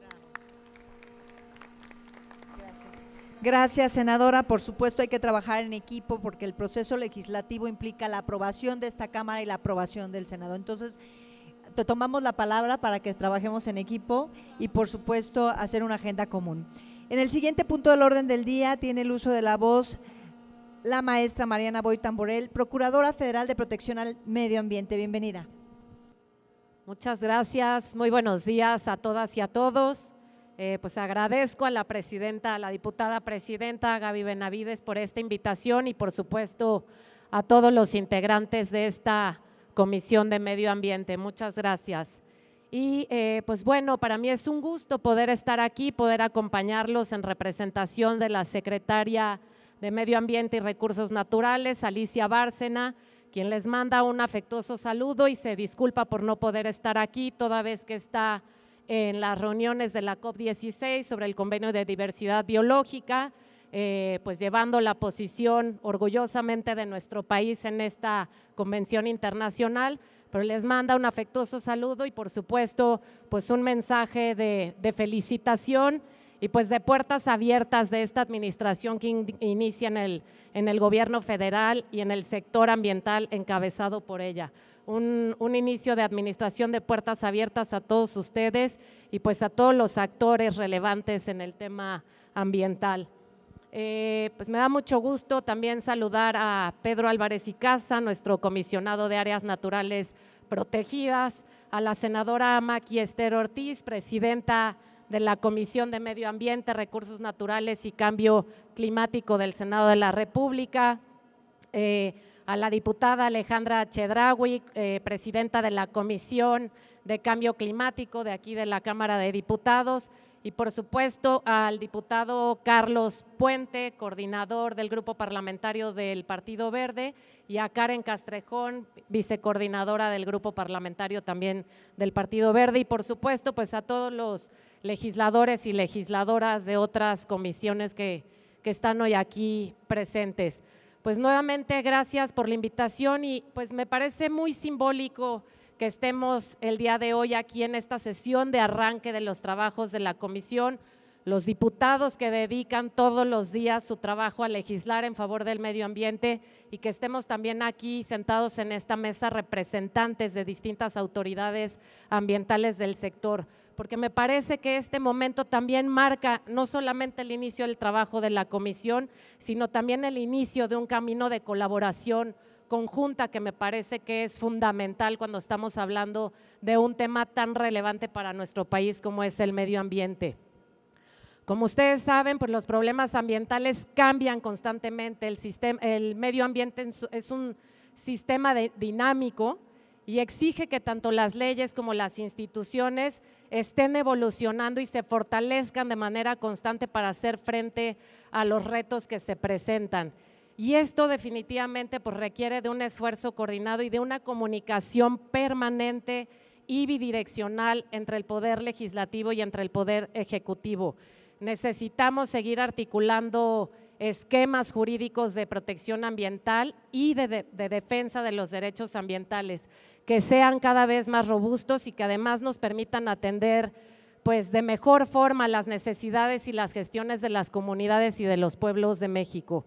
Gracias, senadora. Por supuesto hay que trabajar en equipo porque el proceso legislativo implica la aprobación de esta Cámara y la aprobación del Senado. Entonces, te tomamos la palabra para que trabajemos en equipo y, por supuesto, hacer una agenda común. En el siguiente punto del orden del día tiene el uso de la voz la maestra Mariana Boy Tamborel, Procuradora Federal de Protección al Medio Ambiente. Bienvenida. Muchas gracias. Muy buenos días a todas y a todos. Pues agradezco a la presidenta, a la diputada presidenta Gaby Benavides por esta invitación y por supuesto a todos los integrantes de esta Comisión de Medio Ambiente. Muchas gracias. Y pues bueno, para mí es un gusto poder estar aquí, poder acompañarlos en representación de la secretaria de Medio Ambiente y Recursos Naturales, Alicia Bárcena, quien les manda un afectuoso saludo y se disculpa por no poder estar aquí, toda vez que está en las reuniones de la COP16 sobre el convenio de diversidad biológica, pues llevando la posición orgullosamente de nuestro país en esta convención internacional, pero les manda un afectuoso saludo y por supuesto pues un mensaje de felicitación y pues de puertas abiertas de esta administración que inicia en el gobierno federal y en el sector ambiental encabezado por ella. Un inicio de administración de puertas abiertas a todos ustedes y pues a todos los actores relevantes en el tema ambiental. Pues me da mucho gusto también saludar a Pedro Álvarez y Casa, nuestro comisionado de áreas naturales protegidas, a la senadora Maqui Esther Ortiz, presidenta de la Comisión de Medio Ambiente, Recursos Naturales y Cambio Climático del Senado de la República, a la diputada Alejandra Chedraui, presidenta de la Comisión de Cambio Climático de aquí de la Cámara de Diputados, y por supuesto al diputado Carlos Puente, coordinador del Grupo Parlamentario del Partido Verde, y a Karen Castrejón, vicecoordinadora del Grupo Parlamentario también del Partido Verde, y por supuesto pues a todos los legisladores y legisladoras de otras comisiones que están hoy aquí presentes. Pues nuevamente gracias por la invitación y pues me parece muy simbólico que estemos el día de hoy aquí en esta sesión de arranque de los trabajos de la comisión, los diputados que dedican todos los días su trabajo a legislar en favor del medio ambiente y que estemos también aquí sentados en esta mesa representantes de distintas autoridades ambientales del sector, porque me parece que este momento también marca no solamente el inicio del trabajo de la comisión, sino también el inicio de un camino de colaboración conjunta que me parece que es fundamental cuando estamos hablando de un tema tan relevante para nuestro país como es el medio ambiente. Como ustedes saben, pues los problemas ambientales cambian constantemente, el medio ambiente es un sistema dinámico y exige que tanto las leyes como las instituciones estén evolucionando y se fortalezcan de manera constante para hacer frente a los retos que se presentan. Y esto definitivamente pues requiere de un esfuerzo coordinado y de una comunicación permanente y bidireccional entre el Poder Legislativo y entre el Poder Ejecutivo. Necesitamos seguir articulando esquemas jurídicos de protección ambiental y de defensa de los derechos ambientales que sean cada vez más robustos y que además nos permitan atender pues de mejor forma las necesidades y las gestiones de las comunidades y de los pueblos de México.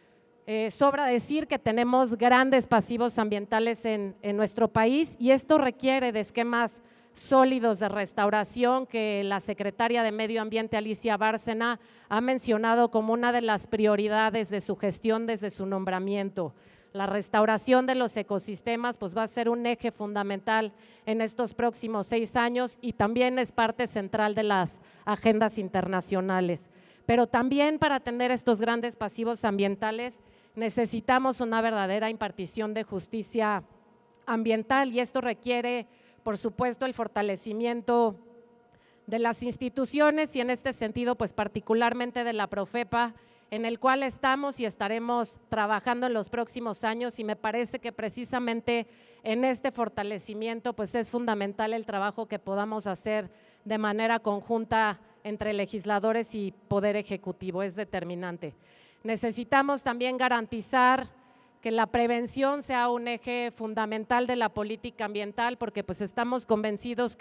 Sobra decir que tenemos grandes pasivos ambientales en nuestro país y esto requiere de esquemas sólidos de restauración que la secretaria de Medio Ambiente, Alicia Bárcena, ha mencionado como una de las prioridades de su gestión desde su nombramiento. La restauración de los ecosistemas pues va a ser un eje fundamental en estos próximos 6 años y también es parte central de las agendas internacionales. Pero también para atender estos grandes pasivos ambientales necesitamos una verdadera impartición de justicia ambiental y esto requiere, por supuesto, el fortalecimiento de las instituciones y en este sentido, pues particularmente de la Profepa, en el cual estamos y estaremos trabajando en los próximos años y me parece que precisamente en este fortalecimiento pues es fundamental el trabajo que podamos hacer de manera conjunta entre legisladores y Poder Ejecutivo, es determinante. Necesitamos también garantizar que la prevención sea un eje fundamental de la política ambiental porque pues estamos convencidos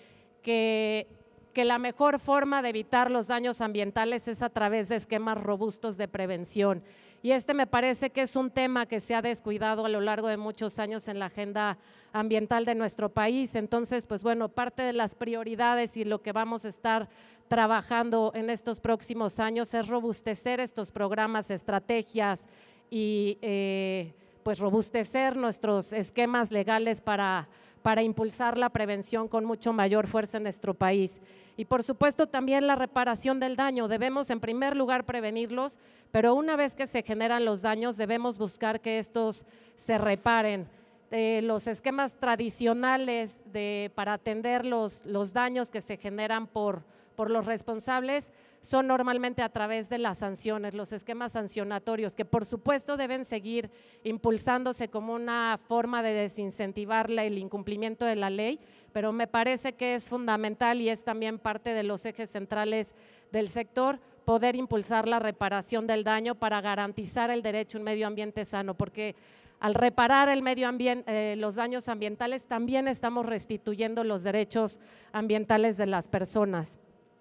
que la mejor forma de evitar los daños ambientales es a través de esquemas robustos de prevención. Y me parece que es un tema que se ha descuidado a lo largo de muchos años en la agenda ambiental de nuestro país. Entonces, pues bueno, parte de las prioridades y lo que vamos a estar trabajando en estos próximos años es robustecer estos programas, estrategias y pues robustecer nuestros esquemas legales para impulsar la prevención con mucho mayor fuerza en nuestro país. Y por supuesto también la reparación del daño, debemos en primer lugar prevenirlos, pero una vez que se generan los daños debemos buscar que estos se reparen. Los esquemas tradicionales para atender los daños que se generan por los responsables son normalmente a través de las sanciones, los esquemas sancionatorios, que por supuesto deben seguir impulsándose como una forma de desincentivar el incumplimiento de la ley, pero me parece que es fundamental y es también parte de los ejes centrales del sector poder impulsar la reparación del daño para garantizar el derecho a un medio ambiente sano, porque al reparar el medio ambiente, los daños ambientales, también estamos restituyendo los derechos ambientales de las personas.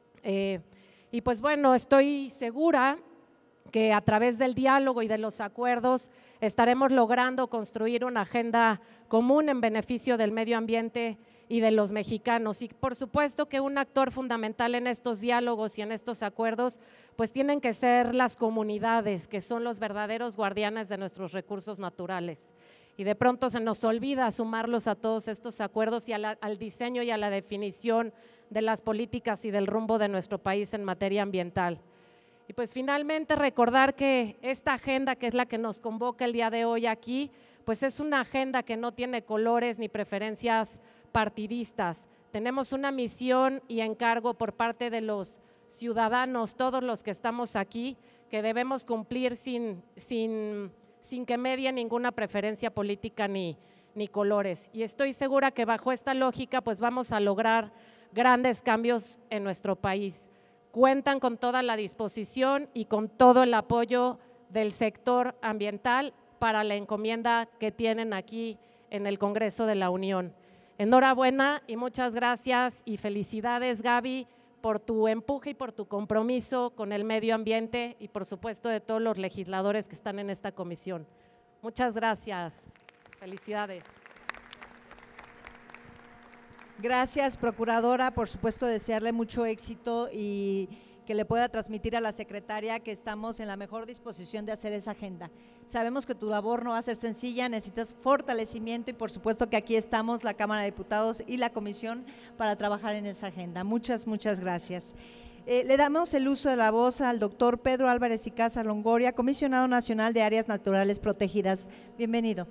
Y pues bueno, estoy segura que a través del diálogo y de los acuerdos estaremos logrando construir una agenda común en beneficio del medio ambiente y de los mexicanos. Y por supuesto que un actor fundamental en estos diálogos y en estos acuerdos pues tienen que ser las comunidades, que son los verdaderos guardianes de nuestros recursos naturales. Y de pronto se nos olvida sumarlos a todos estos acuerdos y al diseño y a la definición de las políticas y del rumbo de nuestro país en materia ambiental. Y pues finalmente recordar que esta agenda, que es la que nos convoca el día de hoy aquí, pues es una agenda que no tiene colores ni preferencias partidistas. Tenemos una misión y encargo por parte de los ciudadanos, todos los que estamos aquí, que debemos cumplir sin que medie ninguna preferencia política ni colores. Y estoy segura que bajo esta lógica pues vamos a lograr grandes cambios en nuestro país. Cuentan con toda la disposición y con todo el apoyo del sector ambiental para la encomienda que tienen aquí en el Congreso de la Unión. Enhorabuena y muchas gracias y felicidades, Gaby, por tu empuje y por tu compromiso con el medio ambiente y por supuesto de todos los legisladores que están en esta comisión. Muchas gracias. Felicidades. Gracias, procuradora. Por supuesto, desearle mucho éxito y que le pueda transmitir a la secretaria que estamos en la mejor disposición de hacer esa agenda. Sabemos que tu labor no va a ser sencilla, necesitas fortalecimiento y por supuesto que aquí estamos, la Cámara de Diputados y la Comisión, para trabajar en esa agenda. Muchas gracias. Le damos el uso de la voz al doctor Pedro Álvarez y Casa Longoria, Comisionado Nacional de Áreas Naturales Protegidas. Bienvenido.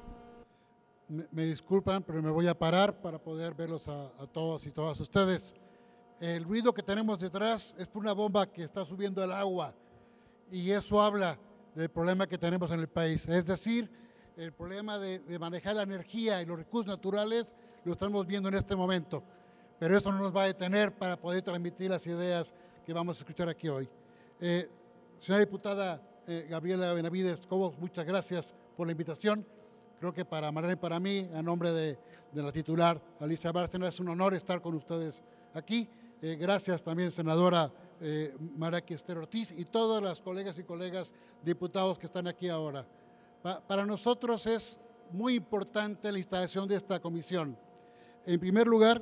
Me disculpan, pero me voy a parar para poder verlos a todos y todas ustedes. El ruido que tenemos detrás es por una bomba que está subiendo el agua y eso habla del problema que tenemos en el país. Es decir, el problema de manejar la energía y los recursos naturales lo estamos viendo en este momento, pero eso no nos va a detener para poder transmitir las ideas que vamos a escuchar aquí hoy. Señora diputada Gabriela Benavides Cobos, muchas gracias por la invitación. Creo que para Mariana y para mí, a nombre de la titular Alicia Bárcena, es un honor estar con ustedes aquí. Gracias también, senadora Maraqui Esther Ortiz y todas las colegas y colegas diputados que están aquí ahora. Para nosotros es muy importante la instalación de esta comisión. En primer lugar,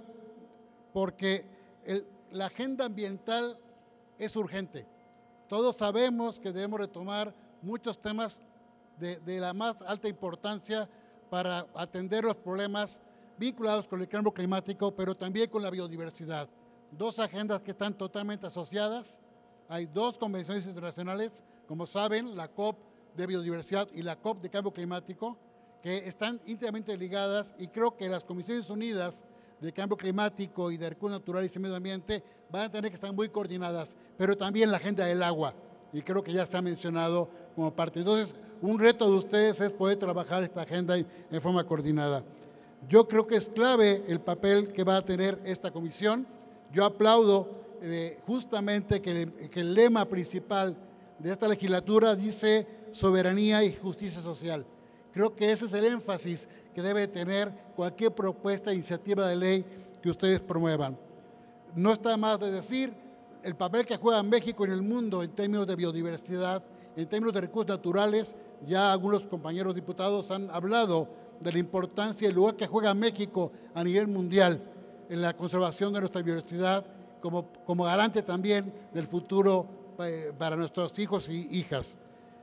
porque la agenda ambiental es urgente. Todos sabemos que debemos retomar muchos temas de la más alta importancia para atender los problemas vinculados con el cambio climático, pero también con la biodiversidad. Dos agendas que están totalmente asociadas. Hay dos convenciones internacionales, como saben, la COP de biodiversidad y la COP de cambio climático, que están íntimamente ligadas y creo que las Comisiones Unidas de Cambio Climático y de Recursos Naturales y Medio Ambiente van a tener que estar muy coordinadas, pero también la agenda del agua, y creo que ya se ha mencionado como parte. Entonces, un reto de ustedes es poder trabajar esta agenda en forma coordinada. Yo creo que es clave el papel que va a tener esta comisión. Yo aplaudo justamente que el lema principal de esta legislatura dice soberanía y justicia social. Creo que ese es el énfasis que debe tener cualquier propuesta e iniciativa de ley que ustedes promuevan. No está más de decir el papel que juega México en el mundo en términos de biodiversidad, en términos de recursos naturales. Ya algunos compañeros diputados han hablado de la importancia y el lugar que juega México a nivel mundial en la conservación de nuestra biodiversidad como garante también del futuro para nuestros hijos y hijas.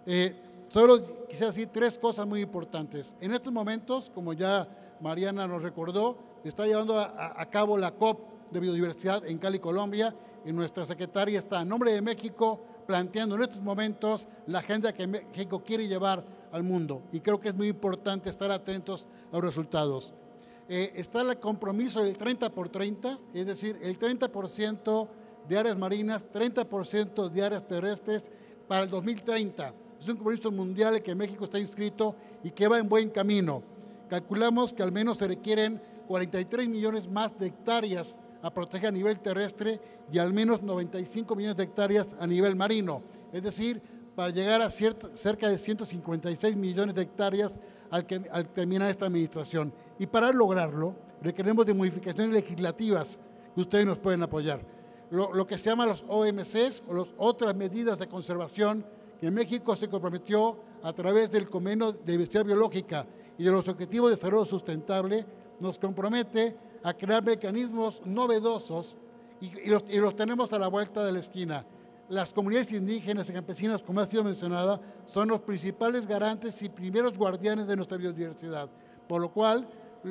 Solo quisiera decir tres cosas muy importantes. En estos momentos, como ya Mariana nos recordó, está llevando a cabo la COP de biodiversidad en Cali, Colombia, y nuestra secretaria está a nombre de México planteando en estos momentos la agenda que México quiere llevar al mundo. Y creo que es muy importante estar atentos a los resultados. Está el compromiso del 30 por 30, es decir, el 30% de áreas marinas, 30% de áreas terrestres para el 2030. Es un compromiso mundial en que México está inscrito y que va en buen camino. Calculamos que al menos se requieren 43 millones más de hectáreas a proteger a nivel terrestre y al menos 95 millones de hectáreas a nivel marino. Es decir, para llegar a cerca de 156 millones de hectáreas al terminar esta administración. Y para lograrlo, requerimos de modificaciones legislativas que ustedes nos pueden apoyar. Lo que se llama los OMCs o las otras medidas de conservación que México se comprometió a través del Convenio de Diversidad Biológica y de los Objetivos de Desarrollo Sustentable, nos compromete a crear mecanismos novedosos y los tenemos a la vuelta de la esquina. Las comunidades indígenas y campesinas, como ha sido mencionada, son los principales garantes y primeros guardianes de nuestra biodiversidad, por lo cual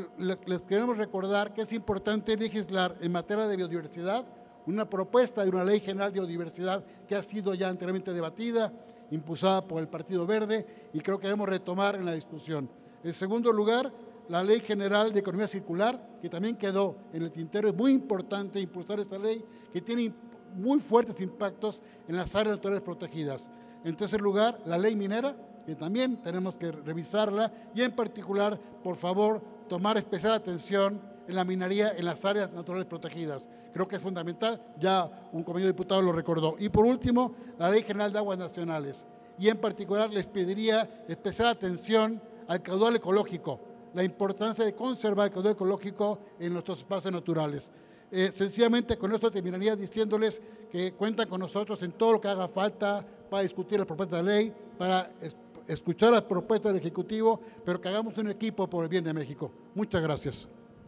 les queremos recordar que es importante legislar en materia de biodiversidad, una propuesta de una ley general de biodiversidad que ha sido ya anteriormente debatida, impulsada por el Partido Verde, y creo que debemos retomar en la discusión. En segundo lugar, la Ley General de Economía Circular, que también quedó en el tintero. Es muy importante impulsar esta ley que tiene muy fuertes impactos en las áreas naturales protegidas. En tercer lugar, la ley minera, que también tenemos que revisarla y en particular, por favor, tomar especial atención en la minería en las áreas naturales protegidas. Creo que es fundamental, ya un compañero diputado lo recordó. Y por último, la Ley General de Aguas Nacionales. Y en particular les pediría especial atención al caudal ecológico, la importancia de conservar el caudal ecológico en nuestros espacios naturales. Sencillamente con esto terminaría diciéndoles que cuentan con nosotros en todo lo que haga falta para discutir las propuestas de ley, para escuchar las propuestas del Ejecutivo, pero que hagamos un equipo por el bien de México. Muchas gracias.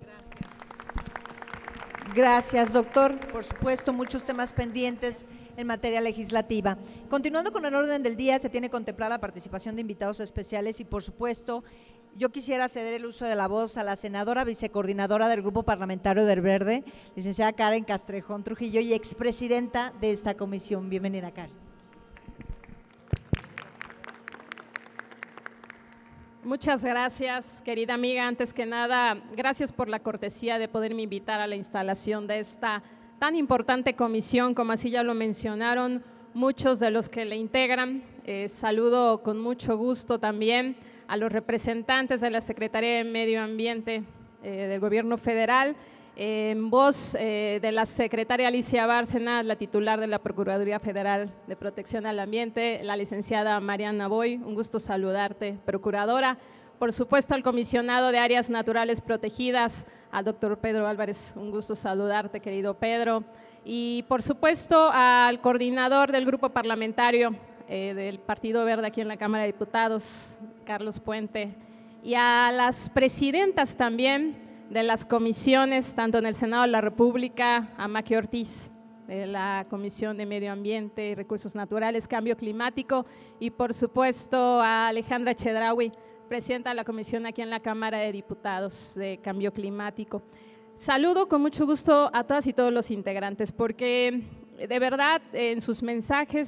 Gracias, doctor. Por supuesto, muchos temas pendientes en materia legislativa. Continuando con el orden del día, se tiene contemplada la participación de invitados especiales y, por supuesto, yo quisiera ceder el uso de la voz a la senadora vicecoordinadora del Grupo Parlamentario del Verde, licenciada Karen Castrejón Trujillo, y expresidenta de esta comisión. Bienvenida, Karen. Muchas gracias, querida amiga. Antes que nada, gracias por la cortesía de poderme invitar a la instalación de esta tan importante comisión, como así ya lo mencionaron muchos de los que la integran. Saludo con mucho gusto también a los representantes de la Secretaría de Medio Ambiente del Gobierno Federal, en voz de la secretaria Alicia Bárcena, la titular de la Procuraduría Federal de Protección al Ambiente, la licenciada Mariana Boy, un gusto saludarte, procuradora. Por supuesto, al comisionado de Áreas Naturales Protegidas, al doctor Pedro Álvarez, un gusto saludarte, querido Pedro. Y por supuesto, al coordinador del grupo parlamentario del Partido Verde aquí en la Cámara de Diputados, Carlos Puente, y a las presidentas también de las comisiones, tanto en el Senado de la República, a Maki Ortiz, de la Comisión de Medio Ambiente y Recursos Naturales, Cambio Climático, y por supuesto a Alejandra Chedraui, presidenta de la comisión aquí en la Cámara de Diputados de Cambio Climático. Saludo con mucho gusto a todas y todos los integrantes, porque de verdad en sus mensajes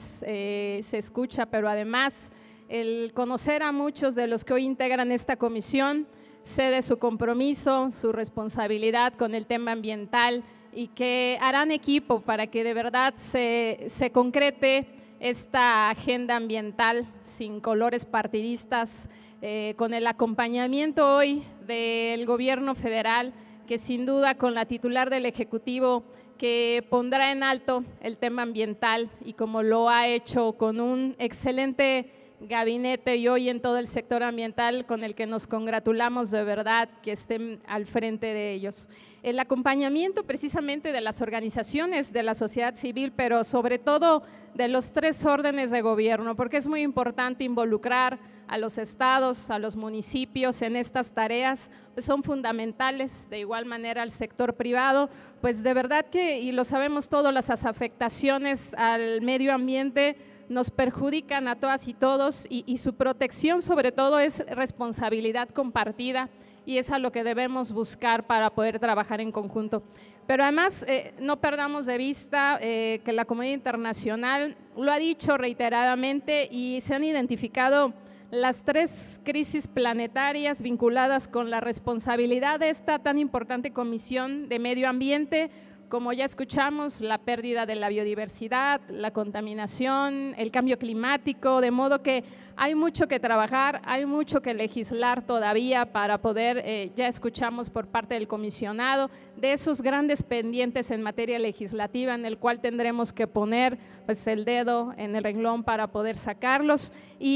se escucha, pero además el conocer a muchos de los que hoy integran esta comisión, sé de su compromiso, su responsabilidad con el tema ambiental y que harán equipo para que de verdad se concrete esta agenda ambiental sin colores partidistas, con el acompañamiento hoy del Gobierno Federal, que sin duda con la titular del Ejecutivo que pondrá en alto el tema ambiental y como lo ha hecho con un excelente gabinete y hoy en todo el sector ambiental con el que nos congratulamos de verdad que estén al frente de ellos. El acompañamiento precisamente de las organizaciones de la sociedad civil, pero sobre todo de los 3 órdenes de gobierno, porque es muy importante involucrar a los estados, a los municipios en estas tareas, pues son fundamentales, de igual manera al sector privado, pues de verdad que, y lo sabemos todos, las afectaciones al medio ambiente nos perjudican a todas y todos y su protección sobre todo es responsabilidad compartida y es a lo que debemos buscar para poder trabajar en conjunto. Pero además no perdamos de vista que la comunidad internacional lo ha dicho reiteradamente y se han identificado las 3 crisis planetarias vinculadas con la responsabilidad de esta tan importante Comisión de Medio Ambiente, como ya escuchamos, la pérdida de la biodiversidad, la contaminación, el cambio climático, de modo que hay mucho que trabajar, hay mucho que legislar todavía para poder, ya escuchamos por parte del comisionado, de esos grandes pendientes en materia legislativa en el cual tendremos que poner pues, el dedo en el renglón para poder sacarlos.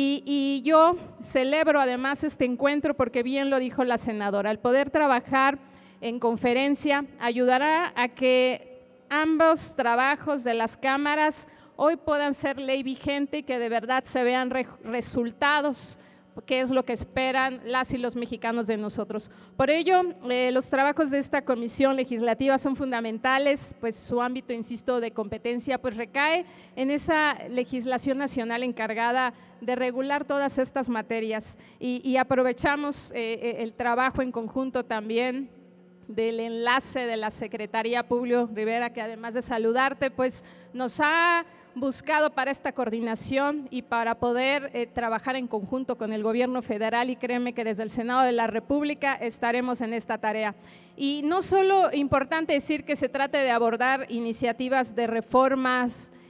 Y yo celebro además este encuentro porque bien lo dijo la senadora, el poder trabajar en conferencia ayudará a que ambos trabajos de las cámaras hoy puedan ser ley vigente y que de verdad se vean resultados, que es lo que esperan las y los mexicanos de nosotros. Por ello, los trabajos de esta comisión legislativa son fundamentales, pues su ámbito, insisto, de competencia pues recae en esa legislación nacional encargada de regular todas estas materias y aprovechamos el trabajo en conjunto también del enlace de la Secretaría Publio Rivera, que además de saludarte, pues nos ha buscado para esta coordinación y para poder trabajar en conjunto con el Gobierno Federal y créeme que desde el Senado de la República estaremos en esta tarea. Y no solo importante decir que se trate de abordar iniciativas de reformas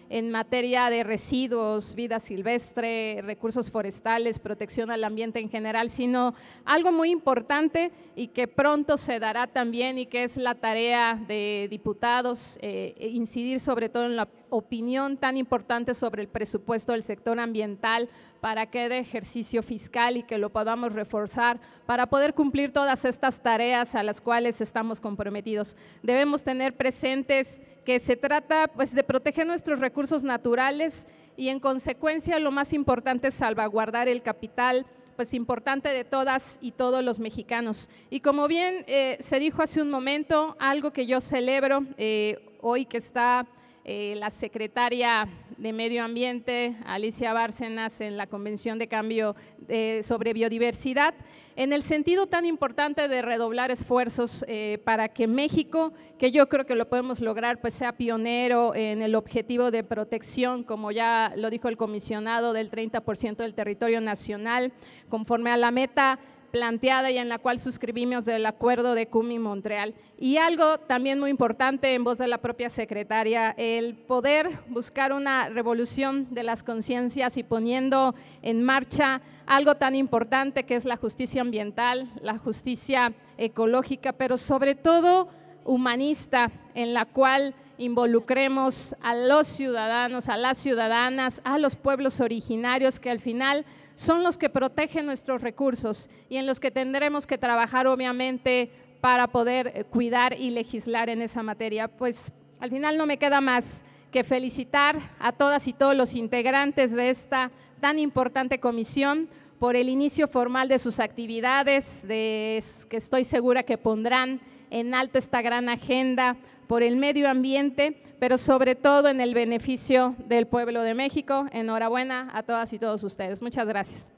en materia de residuos, vida silvestre, recursos forestales, protección al ambiente en general, sino algo muy importante y que pronto se dará también y que es la tarea de diputados, incidir sobre todo en la opinión tan importante sobre el presupuesto del sector ambiental para que dé ejercicio fiscal y que lo podamos reforzar para poder cumplir todas estas tareas a las cuales estamos comprometidos. Debemos tener presentes que se trata pues de proteger nuestros recursos naturales y en consecuencia lo más importante es salvaguardar el capital pues importante de todas y todos los mexicanos. Y como bien se dijo hace un momento, algo que yo celebro hoy que está la secretaria de Medio Ambiente, Alicia Bárcenas, en la Convención de Cambio sobre Biodiversidad, en el sentido tan importante de redoblar esfuerzos para que México, que yo creo que lo podemos lograr, pues sea pionero en el objetivo de protección, como ya lo dijo el comisionado, del 30% del territorio nacional, conforme a la meta planteada y en la cual suscribimos el acuerdo de Kunming-Montreal. Y algo también muy importante en voz de la propia secretaria, el poder buscar una revolución de las conciencias y poniendo en marcha algo tan importante que es la justicia ambiental, la justicia ecológica, pero sobre todo humanista, en la cual involucremos a los ciudadanos, a las ciudadanas, a los pueblos originarios que al final son los que protegen nuestros recursos y en los que tendremos que trabajar obviamente para poder cuidar y legislar en esa materia. Pues al final no me queda más que felicitar a todas y todos los integrantes de esta tan importante comisión por el inicio formal de sus actividades, que estoy segura que pondrán en alto esta gran agenda por el medio ambiente, pero sobre todo en el beneficio del pueblo de México. Enhorabuena a todas y todos ustedes. Muchas gracias.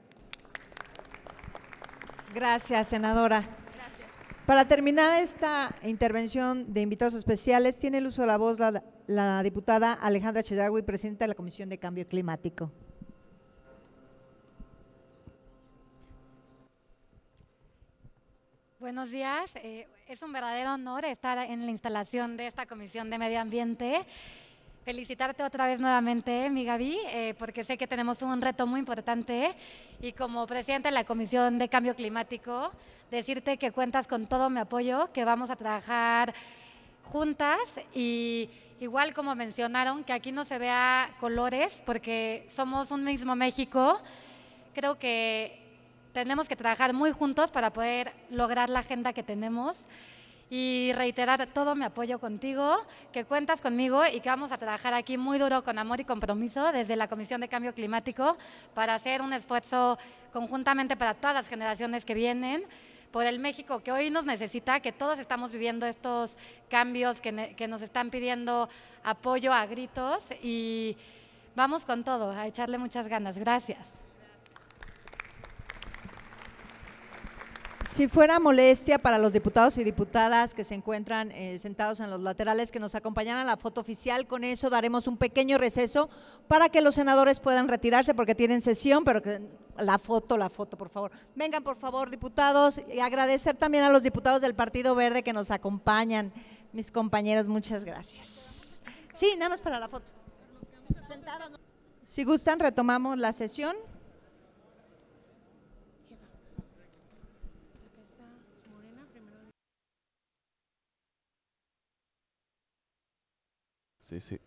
Gracias, senadora. Gracias. Para terminar esta intervención de invitados especiales, tiene el uso de la voz la diputada Alejandra Cheyagüi, presidenta de la Comisión de Cambio Climático. Buenos días, es un verdadero honor estar en la instalación de esta Comisión de Medio Ambiente. Felicitarte otra vez nuevamente, mi Gaby, porque sé que tenemos un reto muy importante y como presidenta de la Comisión de Cambio Climático, decirte que cuentas con todo mi apoyo, que vamos a trabajar juntas y igual como mencionaron, que aquí no se vea colores porque somos un mismo México, creo que tenemos que trabajar muy juntos para poder lograr la agenda que tenemos y reiterar todo mi apoyo contigo, que cuentas conmigo y que vamos a trabajar aquí muy duro con amor y compromiso desde la Comisión de Cambio Climático para hacer un esfuerzo conjuntamente para todas las generaciones que vienen, por el México que hoy nos necesita, que todos estamos viviendo estos cambios que nos están pidiendo apoyo a gritos y vamos con todo, a echarle muchas ganas. Gracias. Si fuera molestia para los diputados y diputadas que se encuentran sentados en los laterales, que nos acompañaran a la foto oficial, con eso daremos un pequeño receso para que los senadores puedan retirarse porque tienen sesión, pero que la foto, por favor. Vengan, por favor, diputados, y agradecer también a los diputados del Partido Verde que nos acompañan, mis compañeros, muchas gracias. Sí, nada más para la foto. Si gustan, retomamos la sesión. Sí.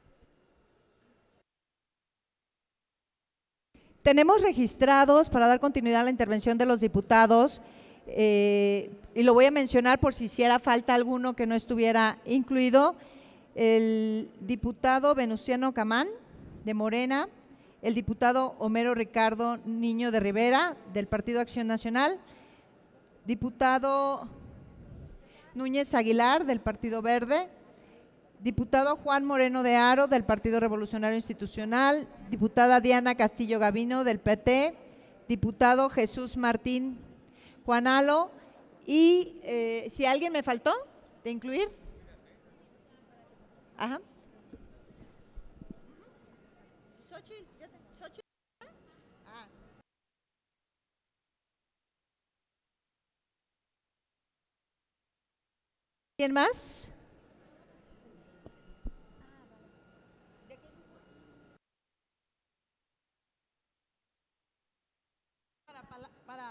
Tenemos registrados, para dar continuidad a la intervención de los diputados, y lo voy a mencionar por si hiciera falta alguno que no estuviera incluido, el diputado Venustiano Camán, de Morena, el diputado Homero Ricardo Niño de Rivera, del Partido Acción Nacional, diputado Núñez Aguilar, del Partido Verde, diputado Juan Moreno de Haro, del Partido Revolucionario Institucional, diputada Diana Castillo Gavino, del PT, diputado Jesús Martín Juanalo, y si alguien me faltó de incluir. Ajá. ¿Quién más?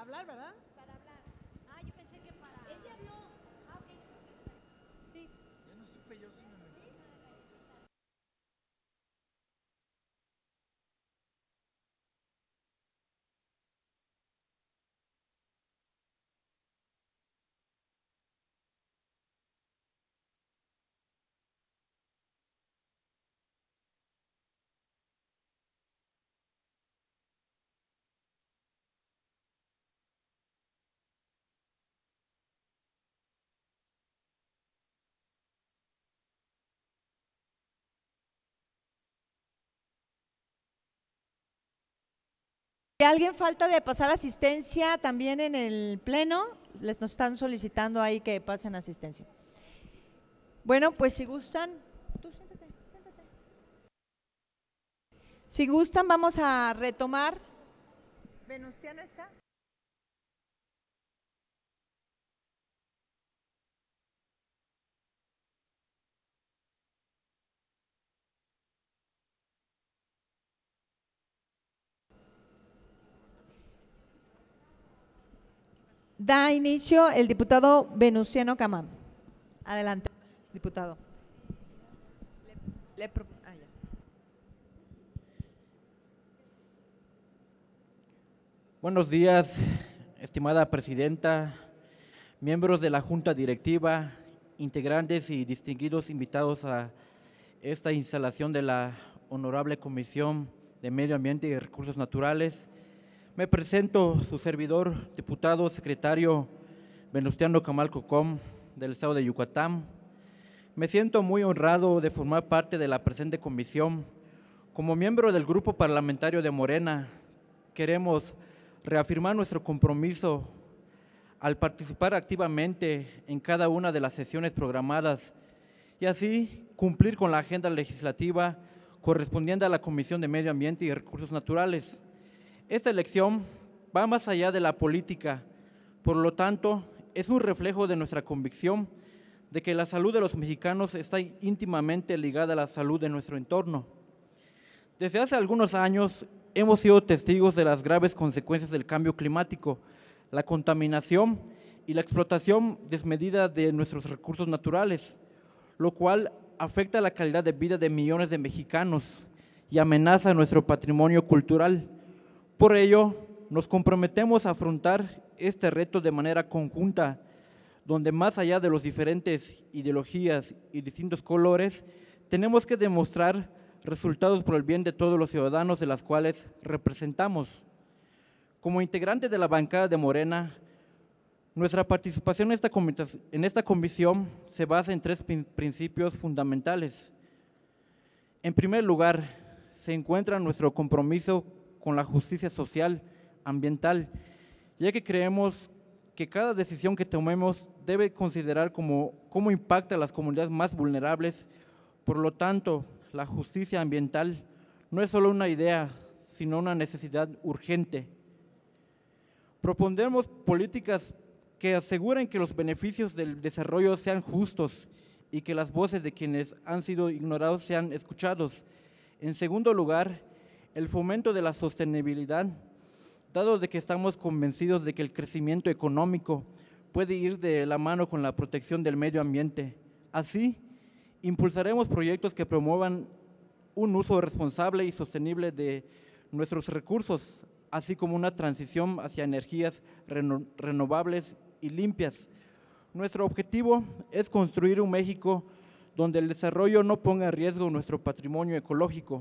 hablar, ¿verdad? Para hablar. Ah, yo pensé que para… Ella habló. Ah, ok. Sí. Ya no supe yo si me mencionó. Si alguien falta de pasar asistencia también en el pleno, les nos están solicitando ahí que pasen asistencia. Bueno, pues si gustan, tú siéntate. Si gustan, vamos a retomar. ¿Venustiano está? Da inicio el diputado Venustiano Camam. Adelante, diputado. Ya. Buenos días, estimada presidenta, miembros de la Junta Directiva, integrantes y distinguidos invitados a esta instalación de la Honorable Comisión de Medio Ambiente y Recursos Naturales. Me presento, su servidor, diputado secretario Venustiano Camal Cocom, del Estado de Yucatán. Me siento muy honrado de formar parte de la presente comisión. Como miembro del Grupo Parlamentario de Morena, queremos reafirmar nuestro compromiso al participar activamente en cada una de las sesiones programadas y así cumplir con la agenda legislativa correspondiente a la Comisión de Medio Ambiente y Recursos Naturales. Esta elección va más allá de la política, por lo tanto, es un reflejo de nuestra convicción de que la salud de los mexicanos está íntimamente ligada a la salud de nuestro entorno. Desde hace algunos años hemos sido testigos de las graves consecuencias del cambio climático, la contaminación y la explotación desmedida de nuestros recursos naturales, lo cual afecta la calidad de vida de millones de mexicanos y amenaza nuestro patrimonio cultural. Por ello, nos comprometemos a afrontar este reto de manera conjunta, donde más allá de las diferentes ideologías y distintos colores, tenemos que demostrar resultados por el bien de todos los ciudadanos de las cuales representamos. Como integrantes de la bancada de Morena, nuestra participación en esta comisión se basa en tres principios fundamentales. En primer lugar, se encuentra nuestro compromiso con la justicia social, ambiental, ya que creemos que cada decisión que tomemos debe considerar cómo impacta a las comunidades más vulnerables. Por lo tanto, la justicia ambiental no es solo una idea, sino una necesidad urgente. Propondremos políticas que aseguren que los beneficios del desarrollo sean justos y que las voces de quienes han sido ignorados sean escuchados. En segundo lugar, el fomento de la sostenibilidad, dado de que estamos convencidos de que el crecimiento económico puede ir de la mano con la protección del medio ambiente. Así, impulsaremos proyectos que promuevan un uso responsable y sostenible de nuestros recursos, así como una transición hacia energías renovables y limpias. Nuestro objetivo es construir un México donde el desarrollo no ponga en riesgo nuestro patrimonio ecológico.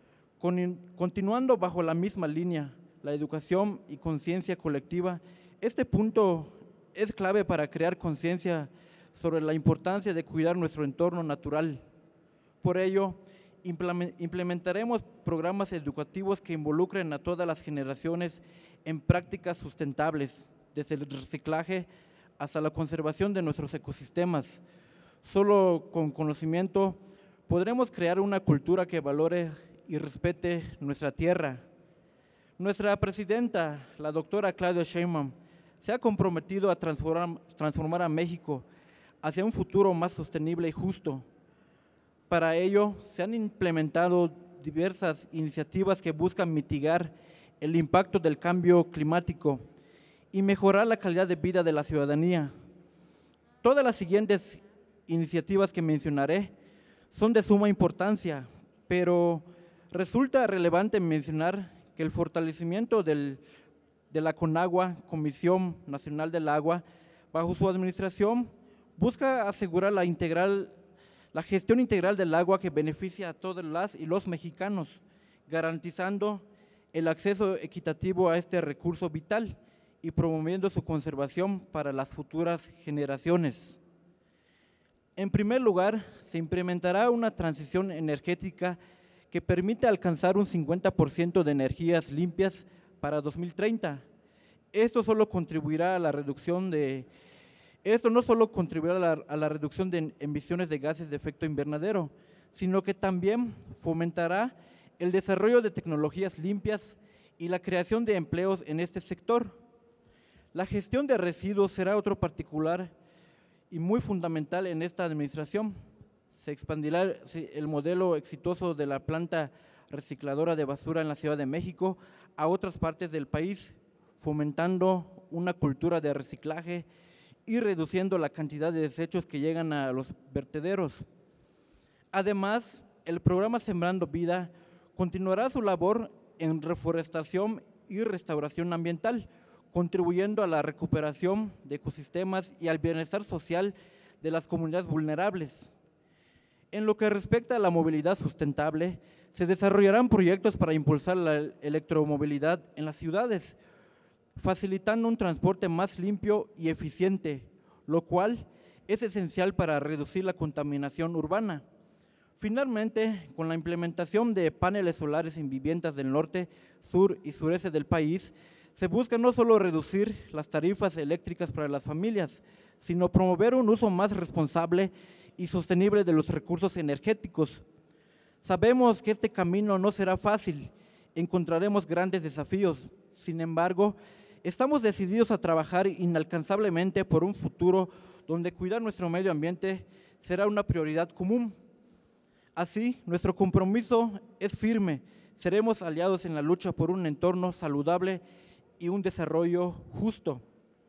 Continuando bajo la misma línea, la educación y conciencia colectiva, este punto es clave para crear conciencia sobre la importancia de cuidar nuestro entorno natural. Por ello, implementaremos programas educativos que involucren a todas las generaciones en prácticas sustentables, desde el reciclaje hasta la conservación de nuestros ecosistemas. Solo con conocimiento podremos crear una cultura que valore y respete nuestra tierra. Nuestra presidenta, la doctora Claudia Sheinbaum, se ha comprometido a transformar a México hacia un futuro más sostenible y justo. Para ello, se han implementado diversas iniciativas que buscan mitigar el impacto del cambio climático y mejorar la calidad de vida de la ciudadanía. Todas las siguientes iniciativas que mencionaré son de suma importancia, pero resulta relevante mencionar que el fortalecimiento de la CONAGUA, Comisión Nacional del Agua, bajo su administración, busca asegurar la gestión integral del agua que beneficia a todas las y los mexicanos, garantizando el acceso equitativo a este recurso vital y promoviendo su conservación para las futuras generaciones. En primer lugar, se implementará una transición energética que permite alcanzar un 50% de energías limpias para 2030. Esto no solo contribuirá a la reducción de emisiones de gases de efecto invernadero, sino que también fomentará el desarrollo de tecnologías limpias y la creación de empleos en este sector. La gestión de residuos será otro particular y muy fundamental en esta administración. Se expandirá el modelo exitoso de la planta recicladora de basura en la Ciudad de México a otras partes del país, fomentando una cultura de reciclaje y reduciendo la cantidad de desechos que llegan a los vertederos. Además, el programa Sembrando Vida continuará su labor en reforestación y restauración ambiental, contribuyendo a la recuperación de ecosistemas y al bienestar social de las comunidades vulnerables. En lo que respecta a la movilidad sustentable, se desarrollarán proyectos para impulsar la electromovilidad en las ciudades, facilitando un transporte más limpio y eficiente, lo cual es esencial para reducir la contaminación urbana. Finalmente, con la implementación de paneles solares en viviendas del norte, sur y sureste del país, se busca no solo reducir las tarifas eléctricas para las familias, sino promover un uso más responsable y sostenible de los recursos energéticos. Sabemos que este camino no será fácil, encontraremos grandes desafíos. Sin embargo, estamos decididos a trabajar inalcanzablemente por un futuro donde cuidar nuestro medio ambiente será una prioridad común. Así, nuestro compromiso es firme. Seremos aliados en la lucha por un entorno saludable y un desarrollo justo.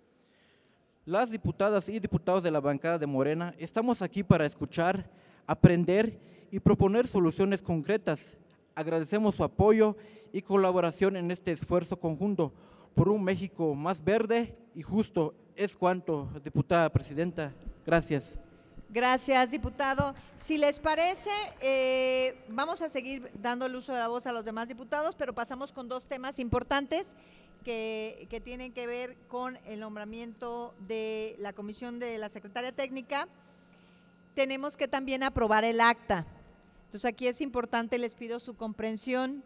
Las diputadas y diputados de la bancada de Morena estamos aquí para escuchar, aprender y proponer soluciones concretas. Agradecemos su apoyo y colaboración en este esfuerzo conjunto por un México más verde y justo. Es cuanto, diputada presidenta. Gracias. Gracias, diputado. Si les parece, vamos a seguir dando el uso de la voz a los demás diputados, pero pasamos con dos temas importantes que tienen que ver con el nombramiento de la comisión de la secretaria técnica. Tenemos que también aprobar el acta. Entonces, aquí es importante, les pido su comprensión.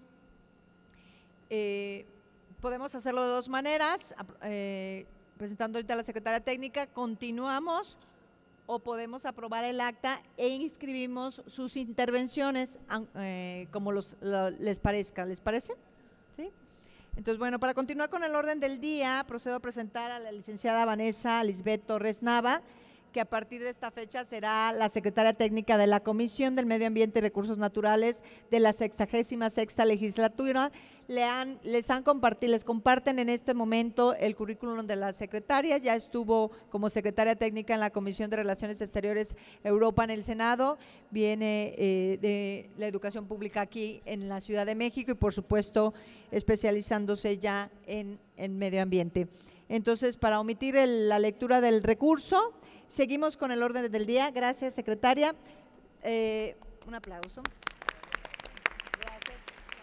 Podemos hacerlo de dos maneras, presentando ahorita a la secretaria técnica, continuamos o podemos aprobar el acta e inscribimos sus intervenciones como les parezca. ¿Les parece? ¿Sí? Entonces, bueno, para continuar con el orden del día, procedo a presentar a la licenciada Vanessa Lisbeth Torres Nava, que a partir de esta fecha será la secretaria técnica de la Comisión del Medio Ambiente y Recursos Naturales de la 66ª legislatura. Les comparten en este momento el currículum de la secretaria. Ya estuvo como secretaria técnica en la Comisión de Relaciones Exteriores Europa en el Senado, viene de la educación pública aquí en la Ciudad de México y por supuesto especializándose ya en medio ambiente. Entonces, para omitir la lectura del recurso, seguimos con el orden del día. Gracias, secretaria. Un aplauso. Gracias.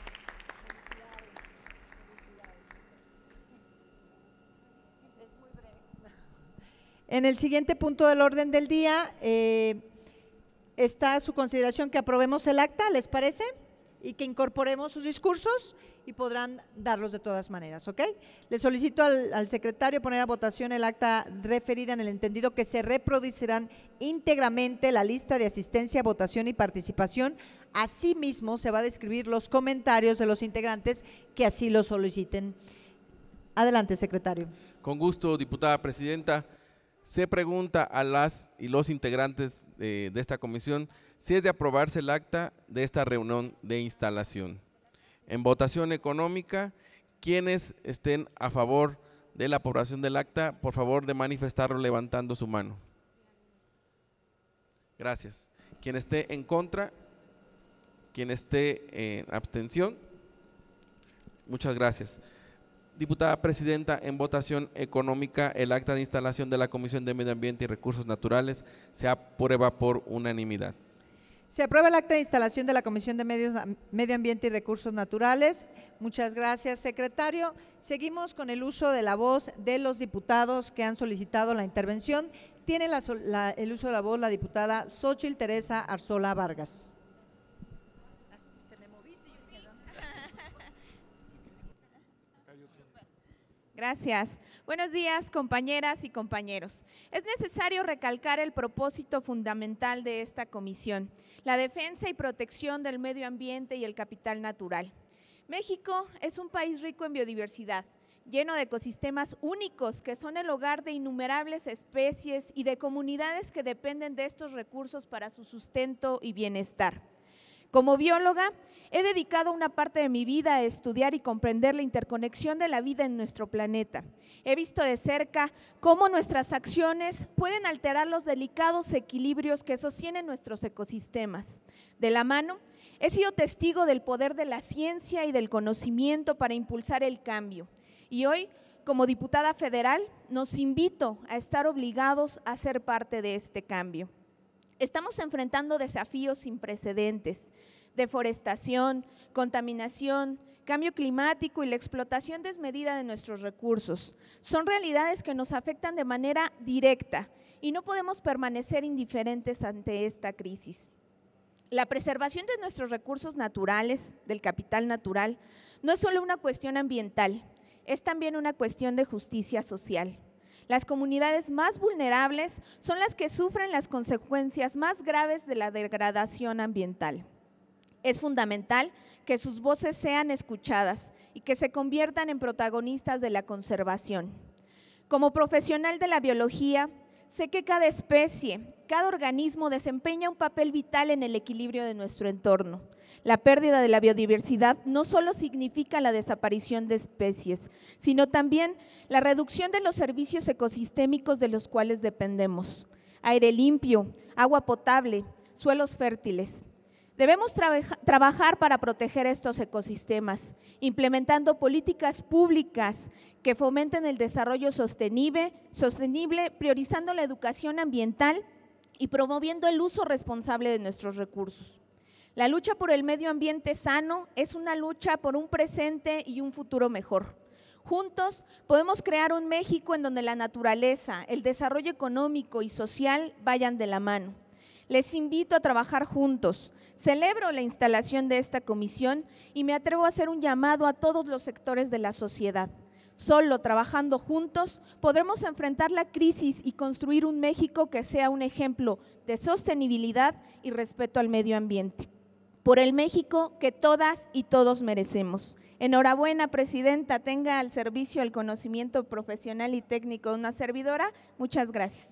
Es muy breve. En el siguiente punto del orden del día está a su consideración que aprobemos el acta, ¿les parece? Y que incorporemos sus discursos y podrán darlos de todas maneras, ¿ok? Le solicito al secretario poner a votación el acta referida en el entendido que se reproducirán íntegramente la lista de asistencia, votación y participación. Asimismo, se va a describir los comentarios de los integrantes que así lo soliciten. Adelante, secretario. Con gusto, diputada presidenta. Se pregunta a las y los integrantes de esta comisión si es de aprobarse el acta de esta reunión de instalación. En votación económica, quienes estén a favor de la aprobación del acta, por favor de manifestarlo levantando su mano. Gracias. Quien esté en contra, quien esté en abstención, muchas gracias. Diputada Presidenta, en votación económica, el acta de instalación de la Comisión de Medio Ambiente y Recursos Naturales se aprueba por unanimidad. Se aprueba el acta de instalación de la Comisión de Medio Ambiente y Recursos Naturales. Muchas gracias, secretario. Seguimos con el uso de la voz de los diputados que han solicitado la intervención. Tiene el uso de la voz la diputada Xóchitl Teresa Arzola Vargas. Gracias. Buenos días, compañeras y compañeros. Es necesario recalcar el propósito fundamental de esta comisión, la defensa y protección del medio ambiente y el capital natural. México es un país rico en biodiversidad, lleno de ecosistemas únicos que son el hogar de innumerables especies y de comunidades que dependen de estos recursos para su sustento y bienestar. Como bióloga, he dedicado una parte de mi vida a estudiar y comprender la interconexión de la vida en nuestro planeta. He visto de cerca cómo nuestras acciones pueden alterar los delicados equilibrios que sostienen nuestros ecosistemas. De la mano, he sido testigo del poder de la ciencia y del conocimiento para impulsar el cambio. Y hoy, como diputada federal, nos invito a estar obligados a ser parte de este cambio. Estamos enfrentando desafíos sin precedentes: deforestación, contaminación, cambio climático y la explotación desmedida de nuestros recursos. Son realidades que nos afectan de manera directa y no podemos permanecer indiferentes ante esta crisis. La preservación de nuestros recursos naturales, del capital natural, no es solo una cuestión ambiental, es también una cuestión de justicia social. Las comunidades más vulnerables son las que sufren las consecuencias más graves de la degradación ambiental. Es fundamental que sus voces sean escuchadas y que se conviertan en protagonistas de la conservación. Como profesional de la biología, sé que cada especie, cada organismo desempeña un papel vital en el equilibrio de nuestro entorno. La pérdida de la biodiversidad no solo significa la desaparición de especies, sino también la reducción de los servicios ecosistémicos de los cuales dependemos: aire limpio, agua potable, suelos fértiles. Debemos trabajar para proteger estos ecosistemas, implementando políticas públicas que fomenten el desarrollo sostenible, priorizando la educación ambiental y promoviendo el uso responsable de nuestros recursos. La lucha por el medio ambiente sano es una lucha por un presente y un futuro mejor. Juntos podemos crear un México en donde la naturaleza, el desarrollo económico y social vayan de la mano. Les invito a trabajar juntos. Celebro la instalación de esta comisión y me atrevo a hacer un llamado a todos los sectores de la sociedad. Solo trabajando juntos podremos enfrentar la crisis y construir un México que sea un ejemplo de sostenibilidad y respeto al medio ambiente. Por el México que todas y todos merecemos. Enhorabuena, Presidenta, tenga al servicio el conocimiento profesional y técnico de una servidora. Muchas gracias.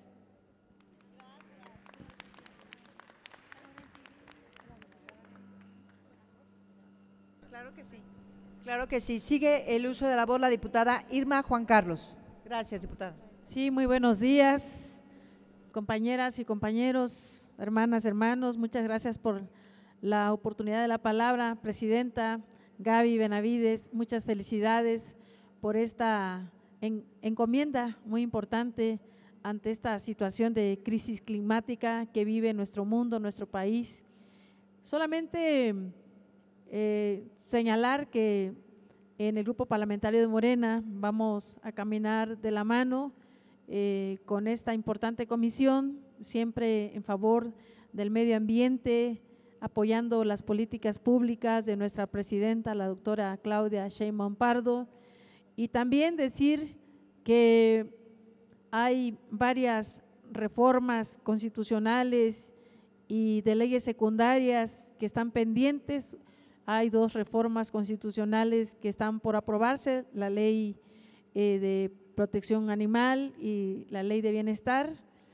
Claro que sí. Sigue el uso de la voz la diputada Irma Juan Carlos. Gracias, diputada. Sí, muy buenos días, compañeras y compañeros, hermanas, hermanos. Muchas gracias por la oportunidad de la palabra. Presidenta Gaby Benavides, muchas felicidades por esta encomienda muy importante ante esta situación de crisis climática que vive nuestro mundo, nuestro país. Solamente señalar que en el Grupo Parlamentario de Morena vamos a caminar de la mano con esta importante comisión, siempre en favor del medio ambiente, apoyando las políticas públicas de nuestra presidenta, la doctora Claudia Sheinbaum Pardo, y también decir que hay varias reformas constitucionales y de leyes secundarias que están pendientes. Hay 2 reformas constitucionales que están por aprobarse, la ley de protección animal y la ley de bienestar.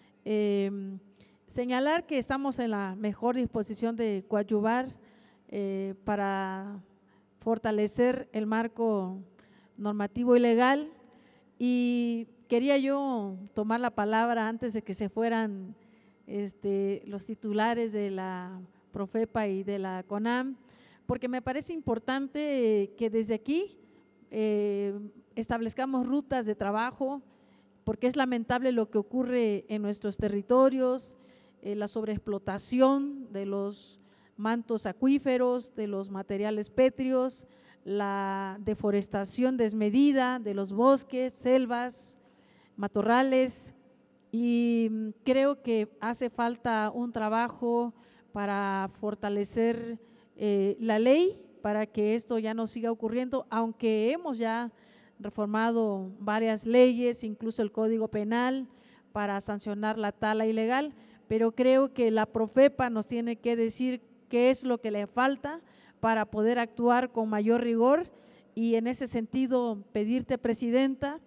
Señalar que estamos en la mejor disposición de coadyuvar para fortalecer el marco normativo y legal Y quería yo tomar la palabra antes de que se fueran los titulares de la Profepa y de la CONAM, porque me parece importante que desde aquí establezcamos rutas de trabajo, porque es lamentable lo que ocurre en nuestros territorios, la sobreexplotación de los mantos acuíferos, de los materiales pétreos, la deforestación desmedida de los bosques, selvas, matorrales, y creo que hace falta un trabajo para fortalecer la ley para que esto ya no siga ocurriendo, aunque hemos ya reformado varias leyes, incluso el Código Penal para sancionar la tala ilegal, pero creo que la Profepa nos tiene que decir qué es lo que le falta para poder actuar con mayor rigor, y en ese sentido pedirte, Presidenta,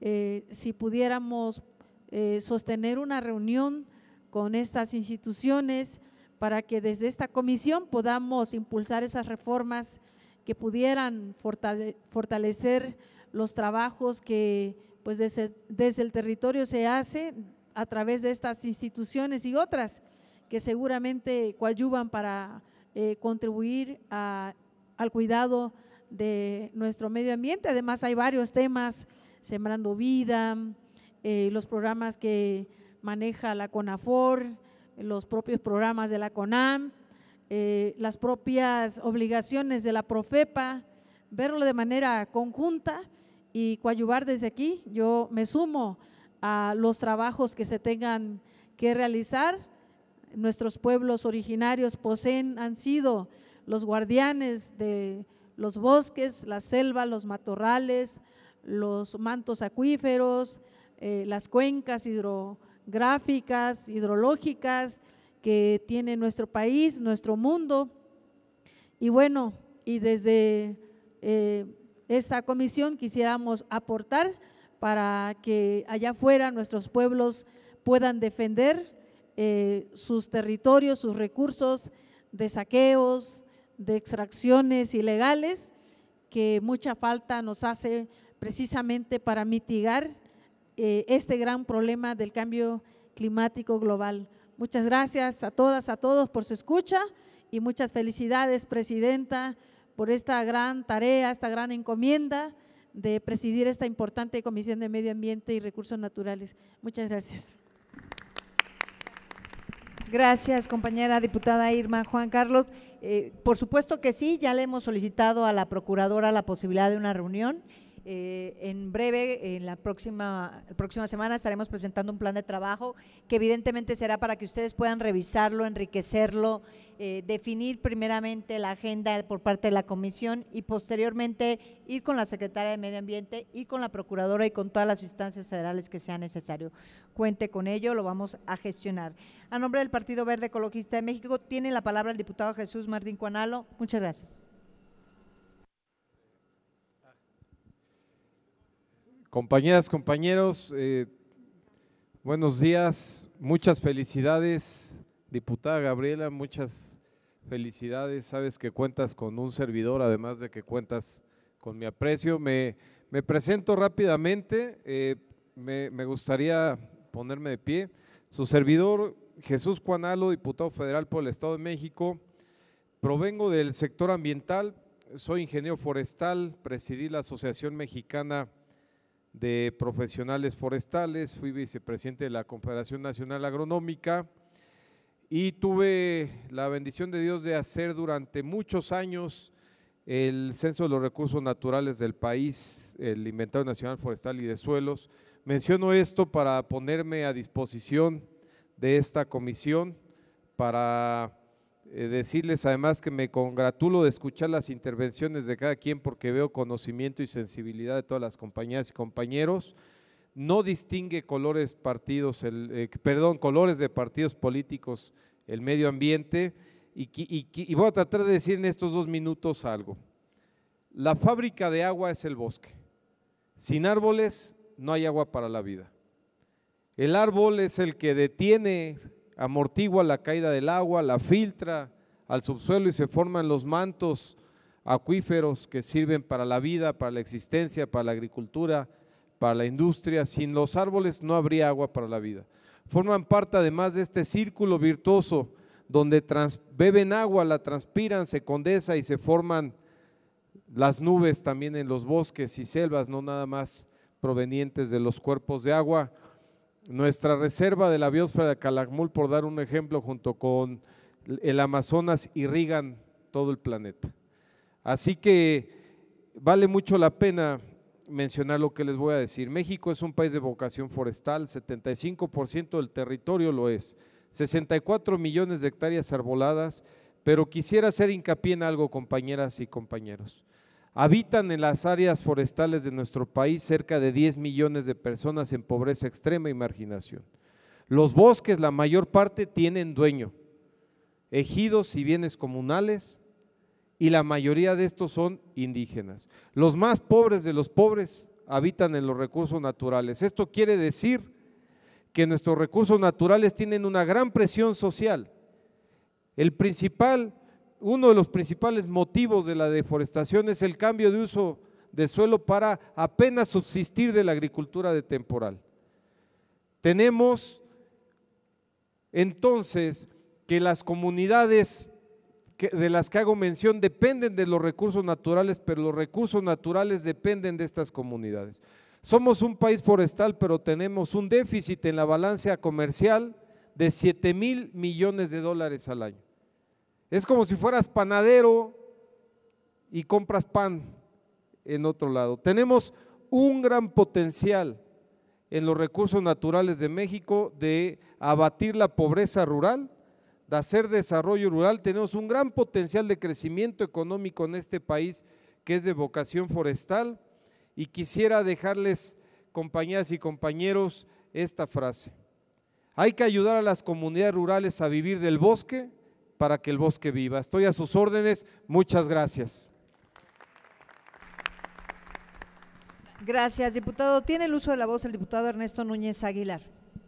si pudiéramos sostener una reunión con estas instituciones para que desde esta comisión podamos impulsar esas reformas que pudieran fortalecer los trabajos que pues desde el territorio se hace a través de estas instituciones y otras que seguramente coadyuvan para contribuir al cuidado de nuestro medio ambiente. Además hay varios temas, Sembrando Vida, los programas que maneja la CONAFOR, los propios programas de la CONAM, las propias obligaciones de la Profepa, verlo de manera conjunta y coadyuvar desde aquí. Yo me sumo a los trabajos que se tengan que realizar. Nuestros pueblos originarios han sido los guardianes de los bosques, la selva, los matorrales, los mantos acuíferos, las cuencas hidrográficas, hidrológicas que tiene nuestro país, nuestro mundo. Y bueno, y desde esta comisión quisiéramos aportar para que allá afuera nuestros pueblos puedan defender sus territorios, sus recursos de saqueos, de extracciones ilegales, que mucha falta nos hace precisamente para mitigar este gran problema del cambio climático global. Muchas gracias a todas, a todos por su escucha y muchas felicidades, Presidenta, por esta gran tarea, esta gran encomienda de presidir esta importante Comisión de Medio Ambiente y Recursos Naturales. Muchas gracias. Gracias, compañera diputada Irma. Juan Carlos, por supuesto que sí, ya le hemos solicitado a la Procuradora la posibilidad de una reunión. En breve, en la próxima semana estaremos presentando un plan de trabajo que evidentemente será para que ustedes puedan revisarlo, enriquecerlo, definir primeramente la agenda por parte de la comisión y posteriormente ir con la Secretaria de Medio Ambiente y con la Procuradora y con todas las instancias federales que sea necesario. Cuente con ello, lo vamos a gestionar. A nombre del Partido Verde Ecologista de México tiene la palabra el diputado Jesús Martín Cuanalo. Muchas gracias. Compañeras, compañeros, buenos días, muchas felicidades, diputada Gabriela, muchas felicidades, sabes que cuentas con un servidor, además de que cuentas con mi aprecio. Me presento rápidamente, me gustaría ponerme de pie. Su servidor, Jesús Cuanalo, diputado federal por el Estado de México, provengo del sector ambiental, soy ingeniero forestal, presidí la Asociación Mexicana de Profesionales Forestales, fui vicepresidente de la Confederación Nacional Agronómica y tuve la bendición de Dios de hacer durante muchos años el Censo de los Recursos Naturales del país, el Inventario Nacional Forestal y de Suelos. Menciono esto para ponerme a disposición de esta comisión, para decirles además que me congratulo de escuchar las intervenciones de cada quien porque veo conocimiento y sensibilidad de todas las compañeras y compañeros. No distingue colores de partidos políticos el medio ambiente y voy a tratar de decir en estos 2 minutos algo. La fábrica de agua es el bosque. Sin árboles no hay agua para la vida. El árbol es el que detiene, amortigua la caída del agua, la filtra al subsuelo y se forman los mantos acuíferos que sirven para la vida, para la existencia, para la agricultura, para la industria. Sin los árboles no habría agua para la vida. Forman parte además de este círculo virtuoso donde beben agua, la transpiran, se condensa y se forman las nubes también en los bosques y selvas, no nada más provenientes de los cuerpos de agua. Nuestra reserva de la biosfera de Calakmul, por dar un ejemplo, junto con el Amazonas, irrigan todo el planeta. Así que vale mucho la pena mencionar lo que les voy a decir. México es un país de vocación forestal, 75% del territorio lo es, 64 millones de hectáreas arboladas, pero quisiera hacer hincapié en algo, compañeras y compañeros. Habitan en las áreas forestales de nuestro país cerca de 10 millones de personas en pobreza extrema y marginación. Los bosques, la mayor parte, tienen dueño, ejidos y bienes comunales, y la mayoría de estos son indígenas. Los más pobres de los pobres habitan en los recursos naturales. Esto quiere decir que nuestros recursos naturales tienen una gran presión social. Uno de los principales motivos de la deforestación es el cambio de uso de suelo para apenas subsistir de la agricultura de temporal. Tenemos entonces que las comunidades de las que hago mención dependen de los recursos naturales, pero los recursos naturales dependen de estas comunidades. Somos un país forestal, pero tenemos un déficit en la balanza comercial de 7,000 millones de dólares al año. Es como si fueras panadero y compras pan en otro lado. Tenemos un gran potencial en los recursos naturales de México de abatir la pobreza rural, de hacer desarrollo rural. Tenemos un gran potencial de crecimiento económico en este país que es de vocación forestal, y quisiera dejarles, compañeras y compañeros, esta frase: hay que ayudar a las comunidades rurales a vivir del bosque para que el bosque viva. Estoy a sus órdenes, muchas gracias. Gracias, diputado. Tiene el uso de la voz el diputado Ernesto Núñez Aguilar.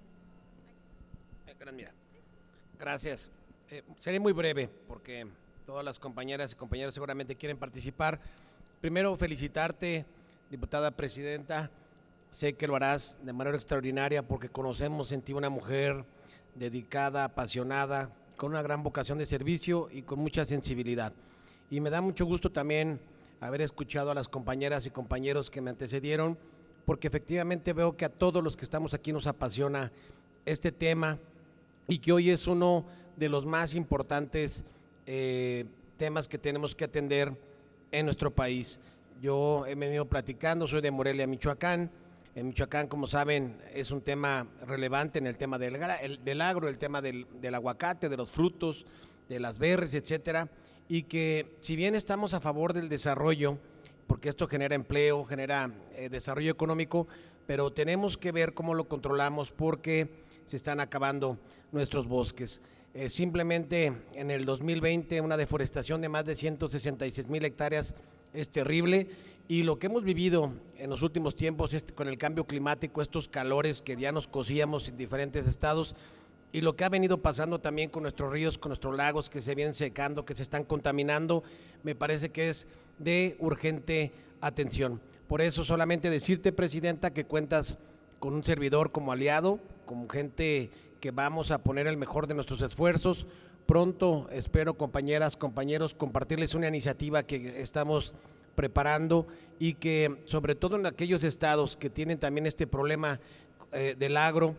Gracias. Seré muy breve porque todas las compañeras y compañeros seguramente quieren participar. Primero, felicitarte, diputada presidenta. Sé que lo harás de manera extraordinaria porque conocemos en ti una mujer dedicada, apasionada, con una gran vocación de servicio y con mucha sensibilidad. Y me da mucho gusto también haber escuchado a las compañeras y compañeros que me antecedieron, porque efectivamente veo que a todos los que estamos aquí nos apasiona este tema y que hoy es uno de los más importantes temas que tenemos que atender en nuestro país. Yo he venido platicando, soy de Morelia, Michoacán. En Michoacán, como saben, es un tema relevante en el tema del agro, el tema del aguacate, de los frutos, de las berries, etcétera, y que si bien estamos a favor del desarrollo, porque esto genera empleo, genera desarrollo económico, pero tenemos que ver cómo lo controlamos porque se están acabando nuestros bosques. Simplemente en el 2020 una deforestación de más de 166,000 hectáreas es terrible, y lo que hemos vivido en los últimos tiempos con el cambio climático, estos calores que ya nos cosíamos en diferentes estados, y lo que ha venido pasando también con nuestros ríos, con nuestros lagos que se vienen secando, que se están contaminando, me parece que es de urgente atención. Por eso solamente decirte, presidenta, que cuentas con un servidor como aliado, como gente que vamos a poner el mejor de nuestros esfuerzos. Pronto espero, compañeras, compañeros, compartirles una iniciativa que estamos preparando y que sobre todo en aquellos estados que tienen también este problema del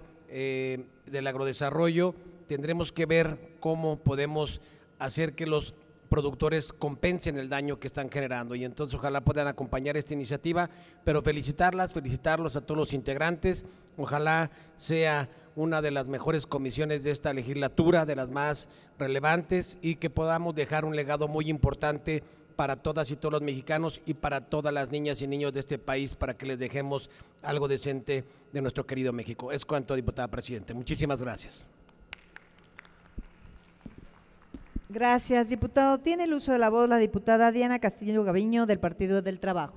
agrodesarrollo, tendremos que ver cómo podemos hacer que los productores compensen el daño que están generando, y entonces ojalá puedan acompañar esta iniciativa, pero felicitarlos a todos los integrantes. Ojalá sea una de las mejores comisiones de esta legislatura, de las más relevantes, y que podamos dejar un legado muy importante para todas y todos los mexicanos y para todas las niñas y niños de este país, para que les dejemos algo decente de nuestro querido México. Es cuanto, diputada presidente. Muchísimas gracias. Gracias, diputado. Tiene el uso de la voz la diputada Diana Castillo Gaviño, del Partido del Trabajo.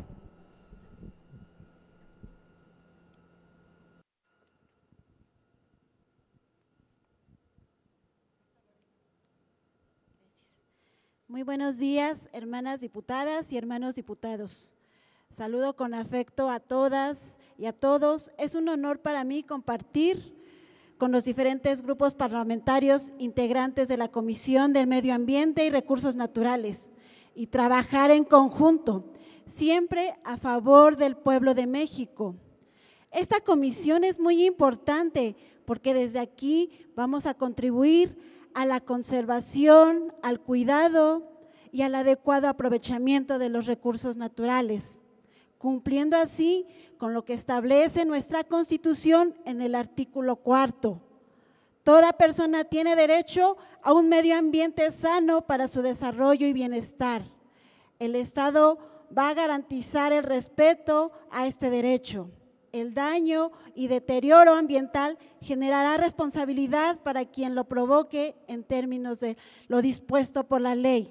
Muy buenos días, hermanas diputadas y hermanos diputados. Saludo con afecto a todas y a todos. Es un honor para mí compartir con los diferentes grupos parlamentarios integrantes de la Comisión del Medio Ambiente y Recursos Naturales y trabajar en conjunto, siempre a favor del pueblo de México. Esta comisión es muy importante porque desde aquí vamos a contribuir a la conservación, al cuidado y al adecuado aprovechamiento de los recursos naturales, cumpliendo así con lo que establece nuestra Constitución en el artículo 4. Toda persona tiene derecho a un medio ambiente sano para su desarrollo y bienestar. El Estado va a garantizar el respeto a este derecho. El daño y deterioro ambiental generará responsabilidad para quien lo provoque en términos de lo dispuesto por la ley.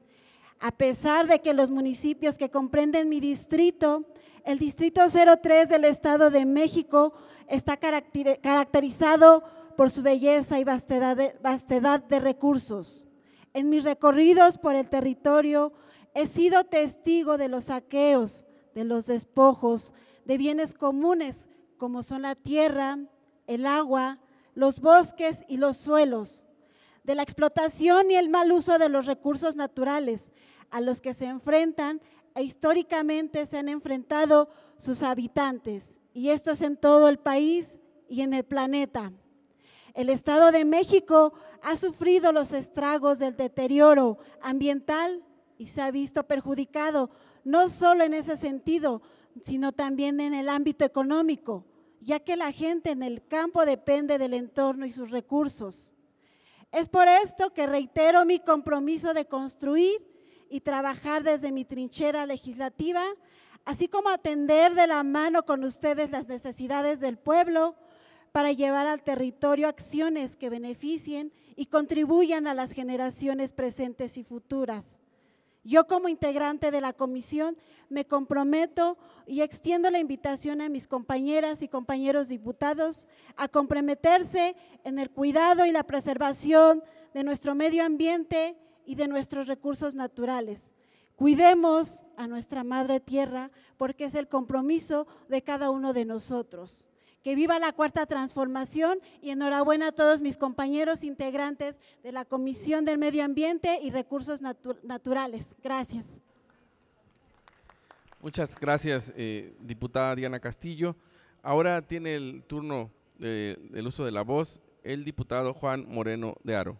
A pesar de que los municipios que comprenden mi distrito, el Distrito 03 del Estado de México, está caracterizado por su belleza y vastedad de recursos. En mis recorridos por el territorio he sido testigo de los saqueos, de los despojos, de bienes comunes como son la tierra, el agua, los bosques y los suelos, de la explotación y el mal uso de los recursos naturales a los que se enfrentan e históricamente se han enfrentado sus habitantes, y esto es en todo el país y en el planeta. El Estado de México ha sufrido los estragos del deterioro ambiental y se ha visto perjudicado, no solo en ese sentido, sino también en el ámbito económico, ya que la gente en el campo depende del entorno y sus recursos. Es por esto que reitero mi compromiso de construir y trabajar desde mi trinchera legislativa, así como atender de la mano con ustedes las necesidades del pueblo para llevar al territorio acciones que beneficien y contribuyan a las generaciones presentes y futuras. Yo como integrante de la comisión me comprometo y extiendo la invitación a mis compañeras y compañeros diputados a comprometerse en el cuidado y la preservación de nuestro medio ambiente y de nuestros recursos naturales. Cuidemos a nuestra madre tierra porque es el compromiso de cada uno de nosotros. Que viva la Cuarta Transformación y enhorabuena a todos mis compañeros integrantes de la Comisión del Medio Ambiente y Recursos Naturales. Gracias. Muchas gracias, diputada Diana Castillo. Ahora tiene el turno del uso de la voz el diputado Juan Moreno de Haro.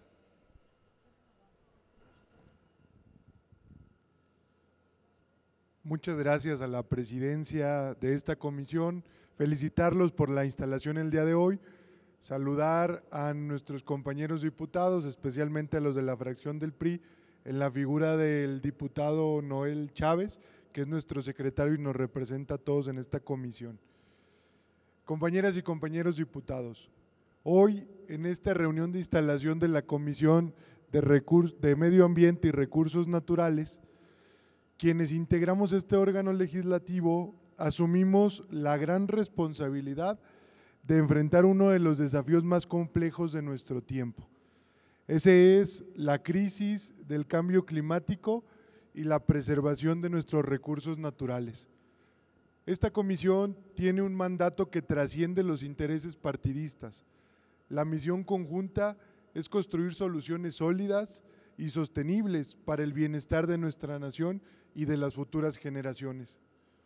Muchas gracias a la presidencia de esta comisión, felicitarlos por la instalación el día de hoy, saludar a nuestros compañeros diputados, especialmente a los de la fracción del PRI, en la figura del diputado Noel Chávez, que es nuestro secretario y nos representa a todos en esta comisión. Compañeras y compañeros diputados, hoy en esta reunión de instalación de la Comisión de Medio Ambiente y Recursos Naturales, quienes integramos este órgano legislativo asumimos la gran responsabilidad de enfrentar uno de los desafíos más complejos de nuestro tiempo. Ese es la crisis del cambio climático y la preservación de nuestros recursos naturales. Esta comisión tiene un mandato que trasciende los intereses partidistas. La misión conjunta es construir soluciones sólidas y sostenibles para el bienestar de nuestra nación y de las futuras generaciones.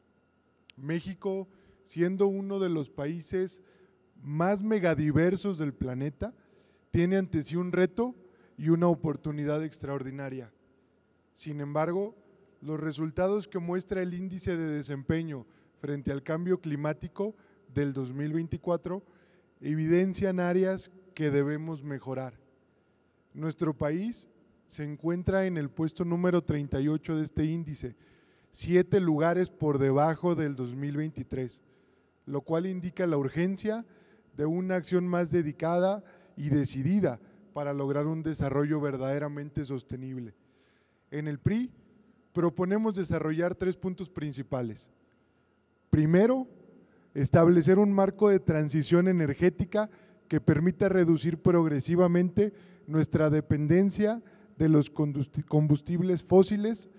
México, siendo uno de los países más megadiversos del planeta, tiene ante sí un reto y una oportunidad extraordinaria. Sin embargo, los resultados que muestra el índice de desempeño frente al cambio climático del 2024 evidencian áreas que debemos mejorar. Nuestro país se encuentra en el puesto número 38 de este índice, 7 lugares por debajo del 2023, lo cual indica la urgencia de una acción más dedicada y decidida para lograr un desarrollo verdaderamente sostenible. En el PRI proponemos desarrollar 3 puntos principales. Primero, establecer un marco de transición energética que permita reducir progresivamente nuestra dependencia de los combustibles fósiles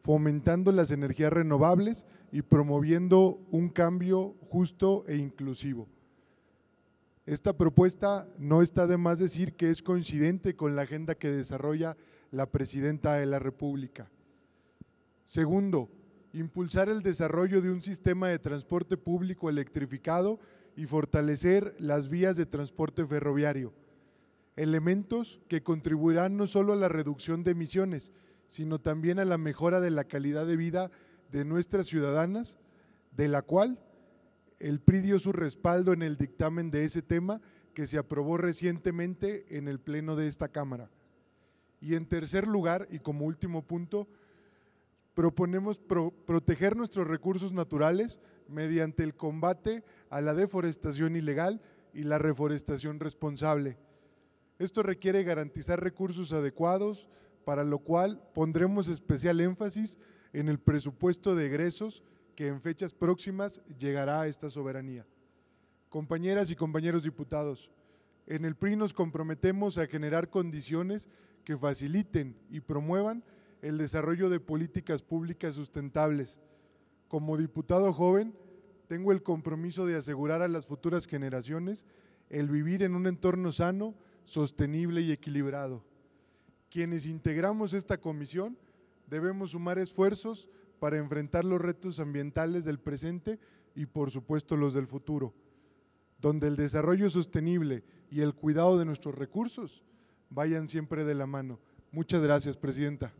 fomentando las energías renovables y promoviendo un cambio justo e inclusivo. Esta propuesta no está de más decir que es coincidente con la agenda que desarrolla la Presidenta de la República. Segundo, impulsar el desarrollo de un sistema de transporte público electrificado y fortalecer las vías de transporte ferroviario, elementos que contribuirán no solo a la reducción de emisiones, sino también a la mejora de la calidad de vida de nuestras ciudadanas, de la cual el PRI dio su respaldo en el dictamen de ese tema que se aprobó recientemente en el Pleno de esta Cámara. Y en tercer lugar, y como último punto, proponemos proteger nuestros recursos naturales mediante el combate a la deforestación ilegal y la reforestación responsable. Esto requiere garantizar recursos adecuados, para lo cual pondremos especial énfasis en el presupuesto de egresos que en fechas próximas llegará a esta soberanía. Compañeras y compañeros diputados, en el PRI nos comprometemos a generar condiciones que faciliten y promuevan el desarrollo de políticas públicas sustentables. Como diputado joven, tengo el compromiso de asegurar a las futuras generaciones el vivir en un entorno sano, sostenible y equilibrado. Quienes integramos esta comisión debemos sumar esfuerzos para enfrentar los retos ambientales del presente y por supuesto los del futuro, donde el desarrollo sostenible y el cuidado de nuestros recursos vayan siempre de la mano. Muchas gracias, Presidenta.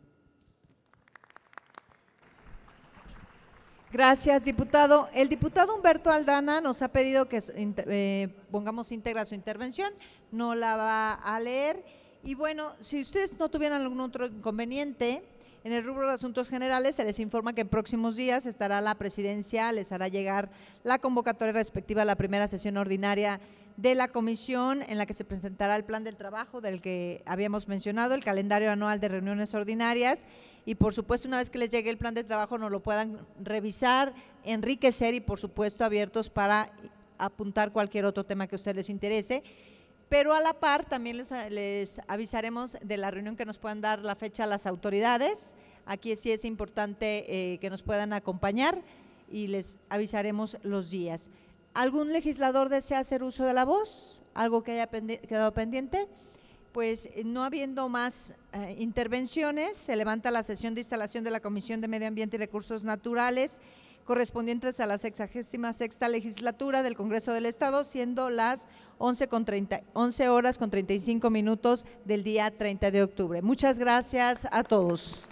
Gracias, diputado. El diputado Humberto Aldana nos ha pedido que pongamos íntegra su intervención, no la va a leer. Y bueno, si ustedes no tuvieran algún otro inconveniente, en el rubro de asuntos generales se les informa que en próximos días estará la presidencia, les hará llegar la convocatoria respectiva a la primera sesión ordinaria de la comisión, en la que se presentará el plan del trabajo del que habíamos mencionado, el calendario anual de reuniones ordinarias y por supuesto una vez que les llegue el plan de trabajo nos lo puedan revisar, enriquecer y por supuesto abiertos para apuntar cualquier otro tema que a ustedes les interese. Pero a la par también les avisaremos de la reunión que nos puedan dar la fecha a las autoridades. Aquí sí es importante que nos puedan acompañar y les avisaremos los días. ¿Algún legislador desea hacer uso de la voz? ¿Algo que haya quedado pendiente? Pues no habiendo más intervenciones, se levanta la sesión de instalación de la Comisión de Medio Ambiente y Recursos Naturales correspondientes a la 66ª legislatura del Congreso del Estado, siendo las 11 horas con 35 minutos del día 30 de octubre. Muchas gracias a todos.